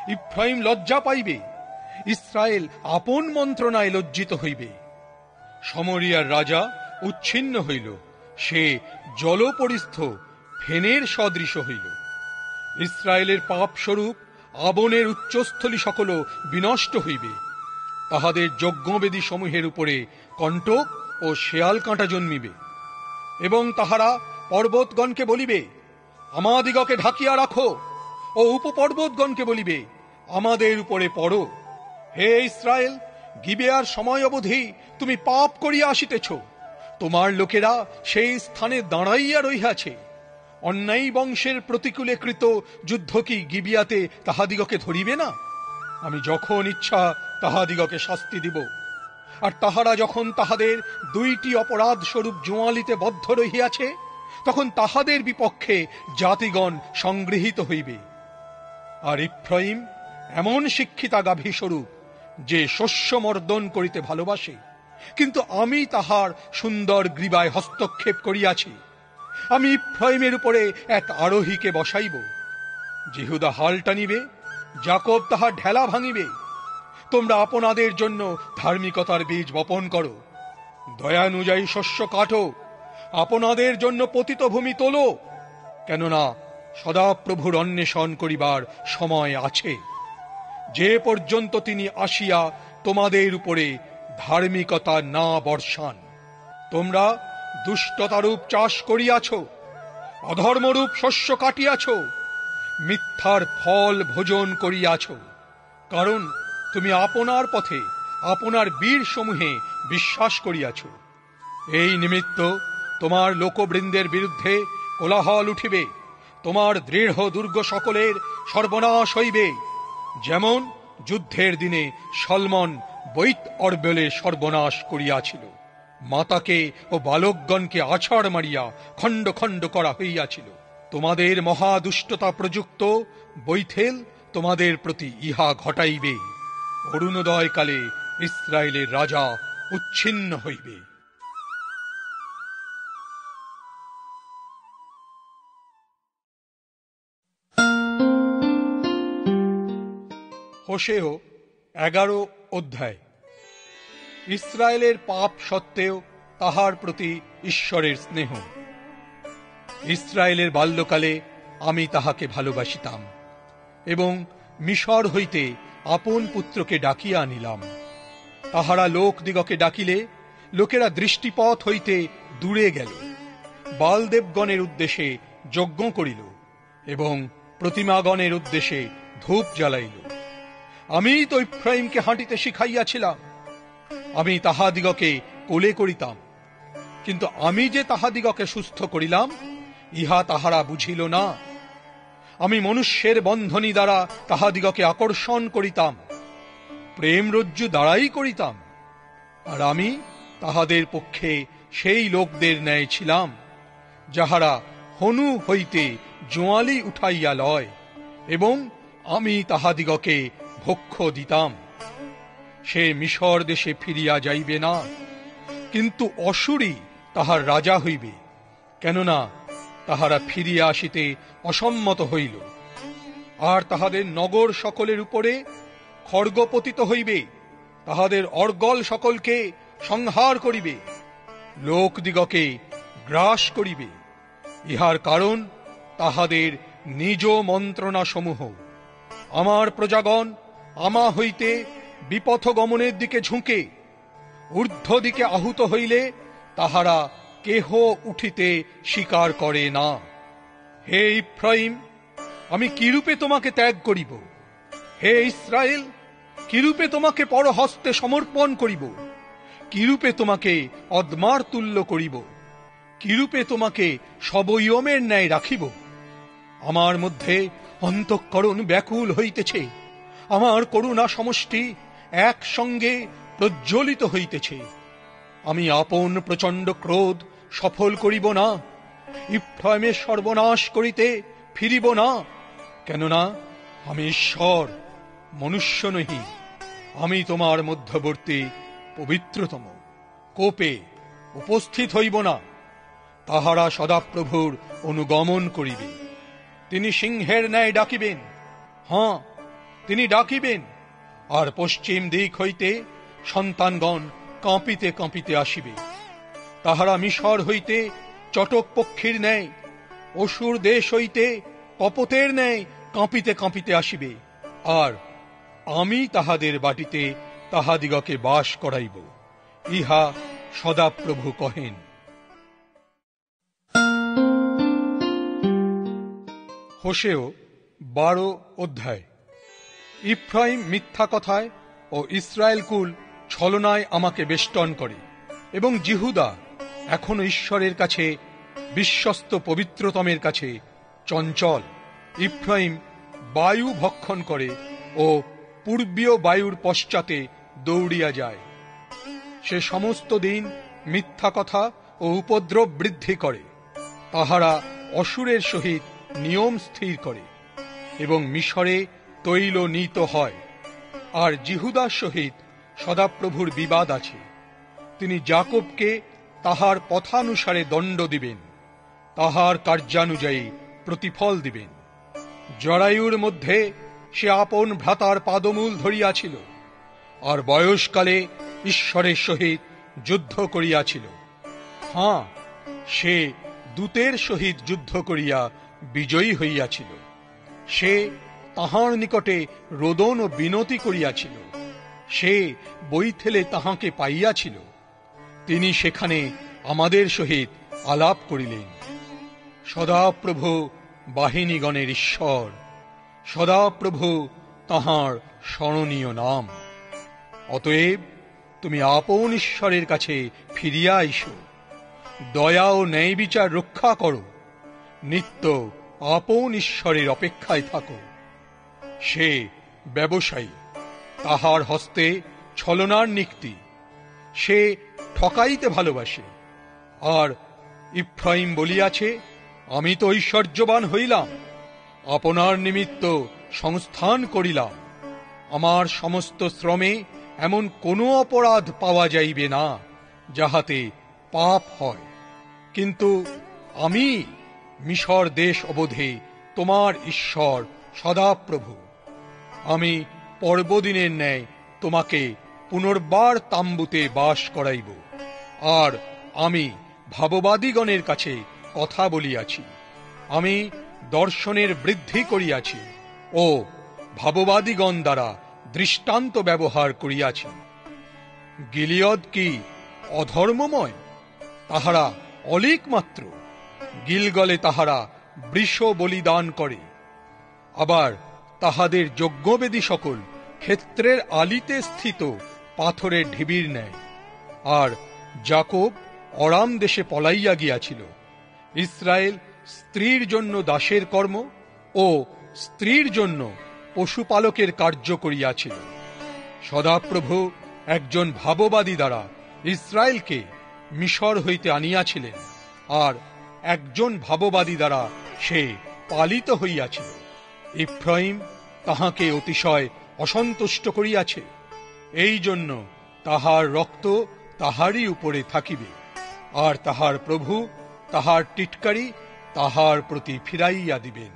ইফ্রাইম লজ্জা পাইবে, ইসরায়েল আপন মন্ত্রণায় লজ্জিত হইবে। সমরিয়ার রাজা উচ্ছিন্ন হইল, সে জলপরিস্থ ফেনের সদৃশ হইল। ইসরায়েলের পাপ স্বরূপ আবনের উচ্চস্থলী সকল বিনষ্ট হইবে। তাহাদের যজ্ঞবেদী সমূহের উপরে কণ্টক ও শেয়াল কাঁটা জন্মিবে, এবং তাহারা পর্বতগণকে বলিবে, আমাদিগকে ঢাকিয়া রাখো, ও উপপর্বতগণকে বলিবে, আমাদের উপরে পড়ো। হে ইসরায়েল, গিবেয়ার সময় অবধি তুমি পাপ করিয়া আসিতেছ, তোমার লোকেরা সেই স্থানে দাঁড়াইয়া রহিয়াছে। অন্যায় বংশের প্রতিকূলে কৃত যুদ্ধ কি গিবিয়াতে তাহাদিগকে ধরিবে না? আমি যখন ইচ্ছা তাহাদিগকে শাস্তি দিব, আর তাহারা যখন তাহাদের দুইটি অপরাধ স্বরূপ জোয়ালিতে বদ্ধ রহিয়াছে, তখন তাহাদের বিপক্ষে জাতিগণ সংগৃহীত হইবে। আর ইফ্রাইম এমন শিক্ষিতা গাভী স্বরূপ, যে শস্য মর্দন করিতে ভালোবাসে, কিন্তু আমি তাহার সুন্দর গ্রীবায় হস্তক্ষেপ করিয়াছি। আমি ইফ্রাইমের উপরে এক আরোহীকে বসাইব। জিহুদা হাল টানিবে, যাকব তাহার ঢেলা ভাঙিবে। তোমরা আপনাদের জন্য ধার্মিকতার বীজ বপন করো, দয়ানুযায়ী শস্য কাটো, আপনাদের জন্য পতিত ভূমি তোলো, কেননা সদাপ্রভুর অন্বেষণ করিবার সময় আছে, যে পর্যন্ত তিনি আসিয়া তোমাদের উপরে ধার্মিকতা না বর্ষান। তোমরা দুষ্টতারূপ চাষ করিয়াছ, অধর্মরূপ শস্য কাটিয়াছ, মিথ্যার ফল ভোজন করিয়াছ, কারণ তুমি আপনার পথে আপনার বীর সমূহে বিশ্বাস করিয়াছ। এই নিমিত্ত তোমার লোকবৃন্দের বিরুদ্ধে কোলাহল উঠিবে, তোমার দৃঢ় দুর্গ সকলের সর্বনাশ হইবে, যেমন যুদ্ধের দিনে সলমন বৈত অরবেলের সর্বনাশ করিয়াছিল। মাতাকে ও বালকগণকে আছাড় মারিয়া খণ্ড খণ্ড করা হইয়াছিল। তোমাদের মহাদুষ্টতা প্রযুক্ত বৈথেল তোমাদের প্রতি ইহা ঘটাইবে। অরুণোদয়কালে ইসরায়েলের রাজা উচ্ছিন্ন হইবে। হোশেয় 11 অধ্যায়। ইসরায়েলের পাপ সত্ত্বেও তাহার প্রতি ঈশ্বরের স্নেহ। ইসরায়েলের বাল্যকালে আমি তাহাকে ভালোবাসিতাম, এবং মিশর হইতে আপন পুত্রকে ডাকিয়া আনিলাম। তাহারা লোকদিগকে ডাকিলে লোকেরা দৃষ্টিপথ হইতে দূরে গেল, বালদেবগণের উদ্দেশ্যে যজ্ঞ করিল, এবং প্রতিমাগণের উদ্দেশ্যে ধূপ জ্বালাইল। আমি তো ইফ্রাইমকে হাঁটিতে শিখাইয়াছিলাম, আমি তাহাদিগকে কোলে করিতাম, কিন্তু আমি যে তাহাদিগকে সুস্থ করিলাম, ইহা তাহারা বুঝিল না। আমি মনুষ্যের বন্ধনী দ্বারা তাহাদিগকে আকর্ষণ করিতাম, প্রেম রজ্জু দ্বারাই করিতাম। আর আমি তাহাদের পক্ষে সেই লোকদের ন্যায় ছিলাম, যাহারা হনু হইতে জোয়ালি উঠাইয়া লয়, এবং আমি তাহাদিগকে ভক্ষ দিতাম। সে মিশর দেশে ফিরিয়া যাইবে না, কিন্তু অসুরী তাহার রাজা হইবে, কেননা তাহারা ফিরিয়া আসিতে অসম্মত হইল। আর তাহাদের নগর সকলের উপরে খড়গ পতিত হইবে, তাহাদের অর্গল সকলকে সংহার করিবে, লোকদিগকে গ্রাস করিবে। ইহার কারণ তাহাদের নিজ মন্ত্রণা সমূহ। আমার প্রজাগণ আমা হইতে বিপথ গমনের দিকে ঝুঁকে, ঊর্ধ্ব দিকে আহুত হইলে তাহারা কেহ উঠিতে স্বীকার করে না। হে ইফ্রাইম, আমি কিরূপে তোমাকে ত্যাগ করিব? হে ইসরায়েল, কিরূপে তোমাকে পরহস্তে সমর্পণ করিব? কিরূপে তোমাকে অদমার তুল্য করিব? কিরূপে তোমাকে সবয়মের ন্যায় রাখিব? আমার মধ্যে অন্তঃকরণ ব্যাকুল হইতেছে, আমার করুণা সমষ্টি একসঙ্গে প্রজ্বলিত হইতেছে। আমি আপন প্রচণ্ড ক্রোধ সফল করিব না, ইফ্রাইমের সর্বনাশ করিতে ফিরিব না, কেননা আমি ঈশ্বর, মনুষ্য নহি। আমি তোমার মধ্যবর্তী পবিত্রতম, কোপে উপস্থিত হইব না। তাহারা সদাপ্রভুর অনুগমন করিবে, তিনি সিংহের ন্যায় ডাকিবেন, হ্যাঁ, তিনি ডাকিবেন, আর পশ্চিম দিক হইতে সন্তানগণ কাঁপিতে কাঁপিতে আসিবে। তাহারা মিশর হইতে চটক পক্ষীর ন্যায়, অসুর দেশ হইতে কপতের ন্যায় কাঁপিতে কাঁপিতে আসিবে, আর আমি তাহাদের বাটিতে তাহাদিগকে বাস করাইব, ইহা সদাপ্রভু কহেন। হোশেয় 12 অধ্যায়। ইফ্রাইম মিথ্যা কথায় ও ইসরায়েল কুল ছলনায় আমাকে বেষ্টন করে, এবং জিহুদা এখনো ঈশ্বরের কাছে, বিশ্বস্ত পবিত্রতমের কাছে চঞ্চল। ইফ্রাইম বায়ু ভক্ষণ করে ও পূর্বীয় বায়ুর পশ্চাতে দৌড়িয়া যায়। সে সমস্ত দিন মিথ্যা কথা ও উপদ্রব বৃদ্ধি করে। তাহারা অসুরের সহিত নিয়ম স্থির করে এবং মিশরে তৈল নীত হয়। আর জিহুদার সহিত সদাপ্রভুর বিবাদ আছে। তিনি যাকবকে তাহার পথানুসারে দণ্ড দিবেন, তাহার কার্যানুযায়ী প্রতিফল দিবেন। জরায়ুর মধ্যে সে আপন ভ্রাতার পাদমূল ধরিয়াছিল, আর বয়সকালে ঈশ্বরের সহিত যুদ্ধ করিয়াছিল। হাঁ, সে দূতের সহিত যুদ্ধ করিয়া বিজয়ী হইয়াছিল। সে তাহার নিকটে রোদন ও বিনতি করিয়াছিল। সে বৈথেলে তাহাকে পাইয়াছিল। তিনি সেখানে আমাদের সহিত আলাপ করিলেন। সদাপ্রভু বাহিনীগণের ঈশ্বর, সদাপ্রভু তাহার স্মরণীয় নাম। অতএব তুমি আপন ঈশ্বরের কাছে ফিরিয়া আইসো, দয়া ও ন্যায় বিচার রক্ষা করো, নিত্য আপন ঈশ্বরের অপেক্ষায় থাকো। সে ব্যবসায়ী, তাহার হস্তে ছলনার নিক্তি। সে ঠকাইতে ভালোবাসে। আর ইফ্রাইম বলিয়াছে, আমি তো ঐশ্বর্যবান হইলাম, আপনার নিমিত্ত সংস্থান করিলাম। আমার সমস্ত শ্রমে এমন কোনো অপরাধ পাওয়া যাইবে না যাহাতে পাপ হয়। কিন্তু আমি মিশর দেশ অবধি তোমার ঈশ্বর সদাপ্রভু। আমি পর্বদিনের ন্যায় তোমাকে পুনর্বার তাম্বুতে বাস করাইব। আর আমি ভাববাদীগণের কাছে কথা বলিয়াছি, আমি দর্শনের বৃদ্ধি করিয়াছি ও ভাববাদীগণ দ্বারা দৃষ্টান্ত ব্যবহার করিয়াছি। গিলিয়দ কি অধর্মময়? তাহারা অলিক মাত্র। গিলগলে তাহারা বৃষ বলিদান করে। আবার তাহাদের যজ্ঞবেদী সকল ক্ষেত্রের আলিতে স্থিত পাথরের ঢিবির ন্যায়। আর যাকব অরাম দেশে পলাইয়া গিয়াছিল। ইসরায়েল স্ত্রীর জন্য দাসের কর্ম ও স্ত্রীর জন্য পশুপালকের কার্য করিয়াছিল। সদাপ্রভু একজন ভাববাদী দ্বারা ইসরায়েলকে মিশর হইতে আনিয়াছিলেন, আর একজন ভাববাদী দ্বারা সে পালিত হইয়াছিল। ইফ্রাইম তাহাকে অতিশয় অসন্তুষ্ট করিয়াছে, এই জন্য তাহার রক্ত তাহারই উপরে থাকিবে, আর তাহার প্রভু তাহার টিটকারি তাহার প্রতি ফিরাইয়া দিবেন।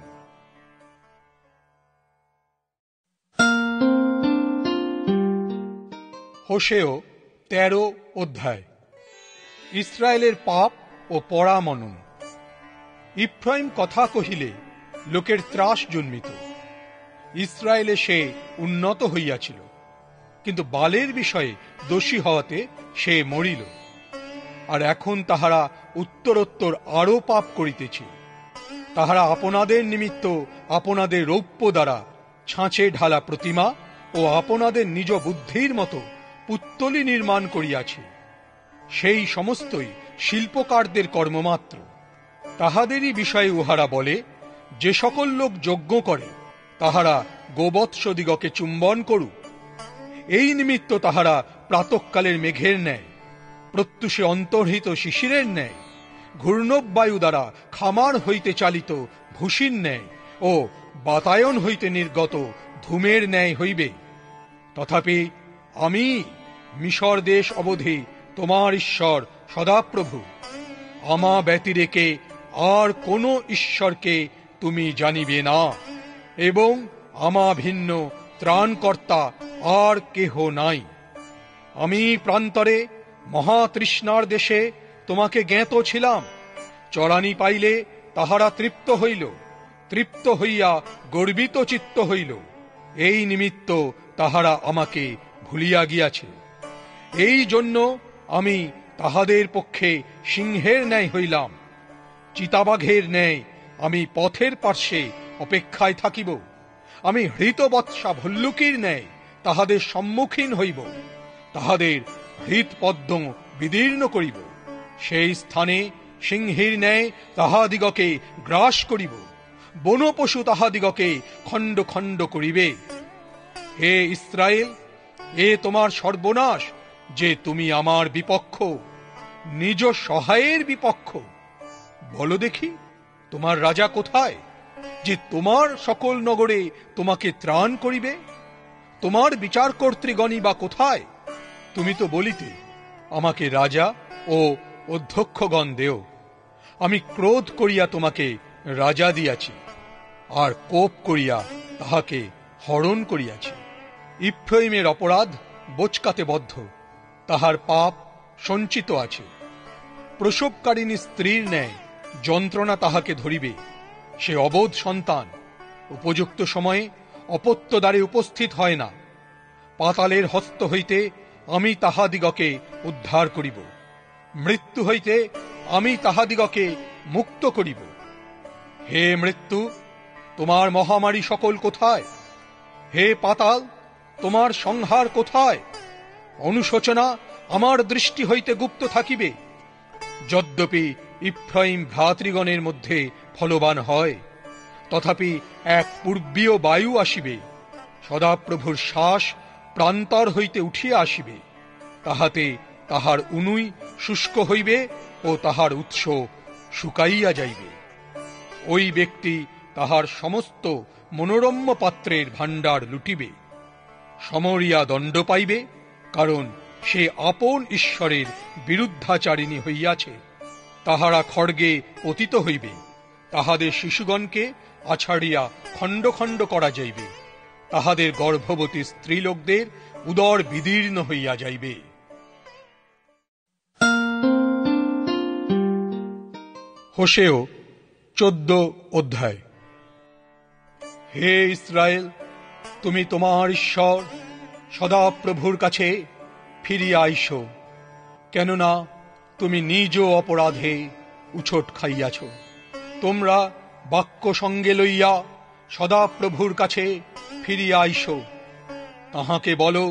হোশেয় 13 অধ্যায়। ইসরায়েলের পাপ ও পরামনন। ইফ্রাইম কথা কহিলে লোকের ত্রাস জন্মিত। ইসরায়েলে সে উন্নত হইয়াছিল, কিন্তু বালের বিষয়ে দোষী হওয়াতে সে মরিল। আর এখন তাহারা উত্তরোত্তর আরো পাপ করিতেছে। তাহারা আপনাদের নিমিত্ত আপনাদের রৌপ্য দ্বারা ছাঁচে ঢালা প্রতিমা ও আপনাদের নিজ বুদ্ধির মতো পুত্তলি নির্মাণ করিয়াছে। সেই সমস্তই শিল্পকারদের কর্মমাত্র। তাহাদেরই বিষয়ে উহারা বলে, যে সকল লোক যজ্ঞ করে তাহারা গোবৎসদিগকে চুম্বন করুক। এই নিমিত্ত তাহারা প্রাতঃকালের মেঘের ন্যায়, প্রত্যুষে অন্তর্হিত শিশিরের ন্যায়, ঘূর্ণবায়ু দ্বারা খামার হইতে চালিত ভূষির ন্যায় ও বাতায়ন হইতে নির্গত ধূমের ন্যায় হইবে। তথাপি আমি মিশর দেশ অবধি তোমার ঈশ্বর সদাপ্রভু। আমা ব্যতিরেকে আর কোনো ঈশ্বরকে তুমি জানিবে না, এবং আমা ভিন্ন ত্রাণকর্তা আর কেহ নাই। আমি প্রান্তরে মহাতৃষ্ণার দেশে তোমাকে জ্ঞাত ছিলাম। চরানি পাইলে তাহারা তৃপ্ত হইল, তৃপ্ত হইয়া গর্বিত চিত্ত হইল। এই নিমিত্ত তাহারা আমাকে ভুলিয়া গিয়াছে। এই জন্য আমি তাহাদের পক্ষে সিংহের ন্যায় হইলাম, চিতাবাঘের ন্যায় আমি পথের পার্শ্বে অপেক্ষায় থাকিব। আমি হৃতবৎসা ভল্লুকীর ন্যায় তাহাদের সম্মুখীন হইব, তাহাদের হৃৎপদ্ম বিদীর্ণ করিব। সেই স্থানে সিংহের ন্যায় তাহাদিগকে গ্রাস করিব, বনপশু তাহাদিগকে খণ্ড খণ্ড করিবে। হে ইস্রায়েল, এ তোমার সর্বনাশ যে তুমি আমার বিপক্ষ, নিজ সহায়ের বিপক্ষ। বলো দেখি, তোমার রাজা কোথায়, যে তোমার সকল নগরে তোমাকে ত্রাণ করিবে? তোমার বিচার কর্তৃগণই বা কোথায়? তুমি তো বলিতে, আমাকে রাজা ও অধ্যক্ষগণ দেও। আমি ক্রোধ করিয়া তোমাকে রাজা দিয়াছি, আর কোপ করিয়া তাহাকে হরণ করিয়াছি। ইফ্রাইমের অপরাধ বোচকাতে বদ্ধ, তাহার পাপ সঞ্চিত আছে। প্রসবকারিণী স্ত্রীর ন্যায় যন্ত্রণা তাহাকে ধরিবে। সে অবোধ সন্তান, উপযুক্ত সময়ে অপত্য দ্বারে উপস্থিত হয় না। পাতালের হস্ত হইতে আমি তাহাদিগকে উদ্ধার করিব, মৃত্যু হইতে আমি তাহাদিগকে মুক্ত করিব। হে মৃত্যু, তোমার মহামারী সকল কোথায়? হে পাতাল, তোমার সংহার কোথায়? অনুশোচনা আমার দৃষ্টি হইতে গুপ্ত থাকিবে। যদ্যপি ইফ্রাইম ভ্রাতৃগণের মধ্যে ফলবান হয়, তথাপি এক পূর্বীয় বায়ু আসিবে, সদাপ্রভুর শ্বাস প্রান্তর হইতে উঠিয়া আসিবে। তাহাতে তাহার উনুই শুষ্ক হইবে ও তাহার উৎস শুকাইয়া যাইবে। ওই ব্যক্তি তাহার সমস্ত মনোরম্য পাত্রের ভাণ্ডার লুটিবে। সমরিয়া দণ্ড পাইবে, কারণ সে আপন ঈশ্বরের বিরুদ্ধাচারিণী হইয়াছে। তাহারা খড়গে পতিত হইবে, তাহাদের শিশুগণকে আছাড়িয়া খণ্ড খণ্ড করা যাইবে, তাহাদের গর্ভবতী স্ত্রীলোকদের উদর বিদীর্ণ হইয়া যাইবে। হোশেয় 14 অধ্যায়। হে ইস্রায়েল, তুমি তোমার ঈশ্বর সদাপ্রভুর কাছে ফিরিয়া আইস, কেননা তুমি নিজ অপরাধে উছট খাইয়াছ। তোমরা বাক্য সঙ্গে লইয়া সদাপ্রভুর কাছে ফিরিয়া আইস। তাহাকে বলো,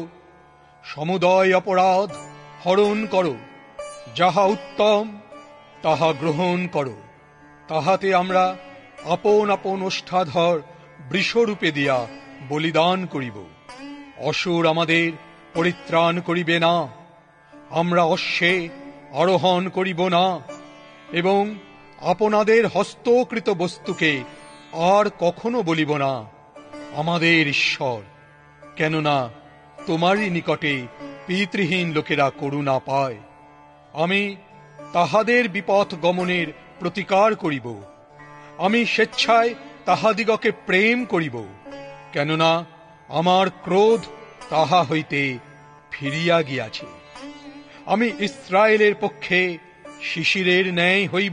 সমুদয় অপরাধ হরণ করো, যাহা উত্তম তাহা গ্রহণ করো। তাহাতে আমরা আপন আপন ওষ্ঠাধর বৃষরূপে দিয়া বলিদান করিব। অসুর আমাদের পরিত্রাণ করিবে না, আমরা অশ্বে আরোহণ করিব না, এবং আপনাদের হস্তকৃত বস্তুকে আর কখনো বলিব না আমাদের ঈশ্বর, কেননা তোমারই নিকটে পিতৃহীন লোকেরা করুণা পায়। আমি তাহাদের বিপথ গমনের প্রতিকার করিব, আমি স্বেচ্ছায় তাহাদিগকে প্রেম করিব, কেননা আমার ক্রোধ তাহা হইতে ফিরিয়া গিয়াছে। আমি ইস্রায়েলের পক্ষে শিশিরের ন্যায় হইব,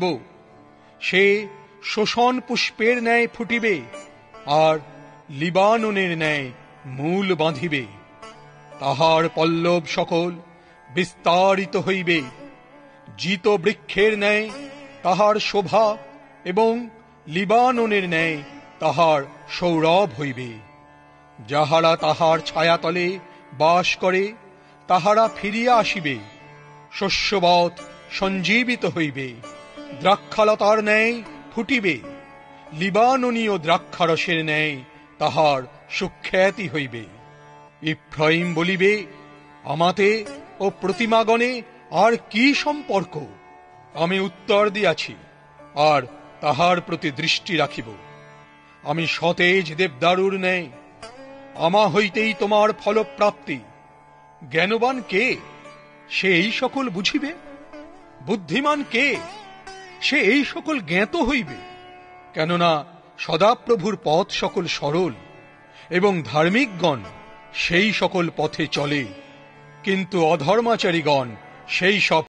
সে শোষণ পুষ্পের ন্যায় ফুটিবে, আর লিবাননের ন্যায় মূল বাঁধিবে। তাহার পল্লব সকল বিস্তারিত হইবে, জিত বৃক্ষের ন্যায় তাহার শোভা, এবং লিবাননের ন্যায় তাহার সৌরভ হইবে। যাহারা তাহার ছায়াতলে বাস করে তাহারা ফিরিয়া আসিবে, শস্যবৎ সঞ্জীবিত হইবে, দ্রাক্ষালতার ন্যায় ফুটিবে, লিবাননীয় দ্রাক্ষারসের ন্যায় তাহার সুখ্যাতি হইবে। ইফ্রাইম বলিবে, আমাতে ও প্রতিমাগণে আর কি সম্পর্ক? আমি উত্তর দিয়াছি, আর তাহার প্রতি দৃষ্টি রাখিব। আমি সতেজ দেবদারুর ন্যায়, আমা হইতেই তোমার ফলপ্রাপ্তি। জ্ঞানবান কে? সে এই সকল বুঝিবে। বুদ্ধিমান কে? সে এই সকল জ্ঞাত হইবে। কেননা সদাপ্রভুর পথ সকল সরল, এবং ধার্মিকগণ সেই সকল পথে চলে, কিন্তু অধর্মাচারীগণ সেই সব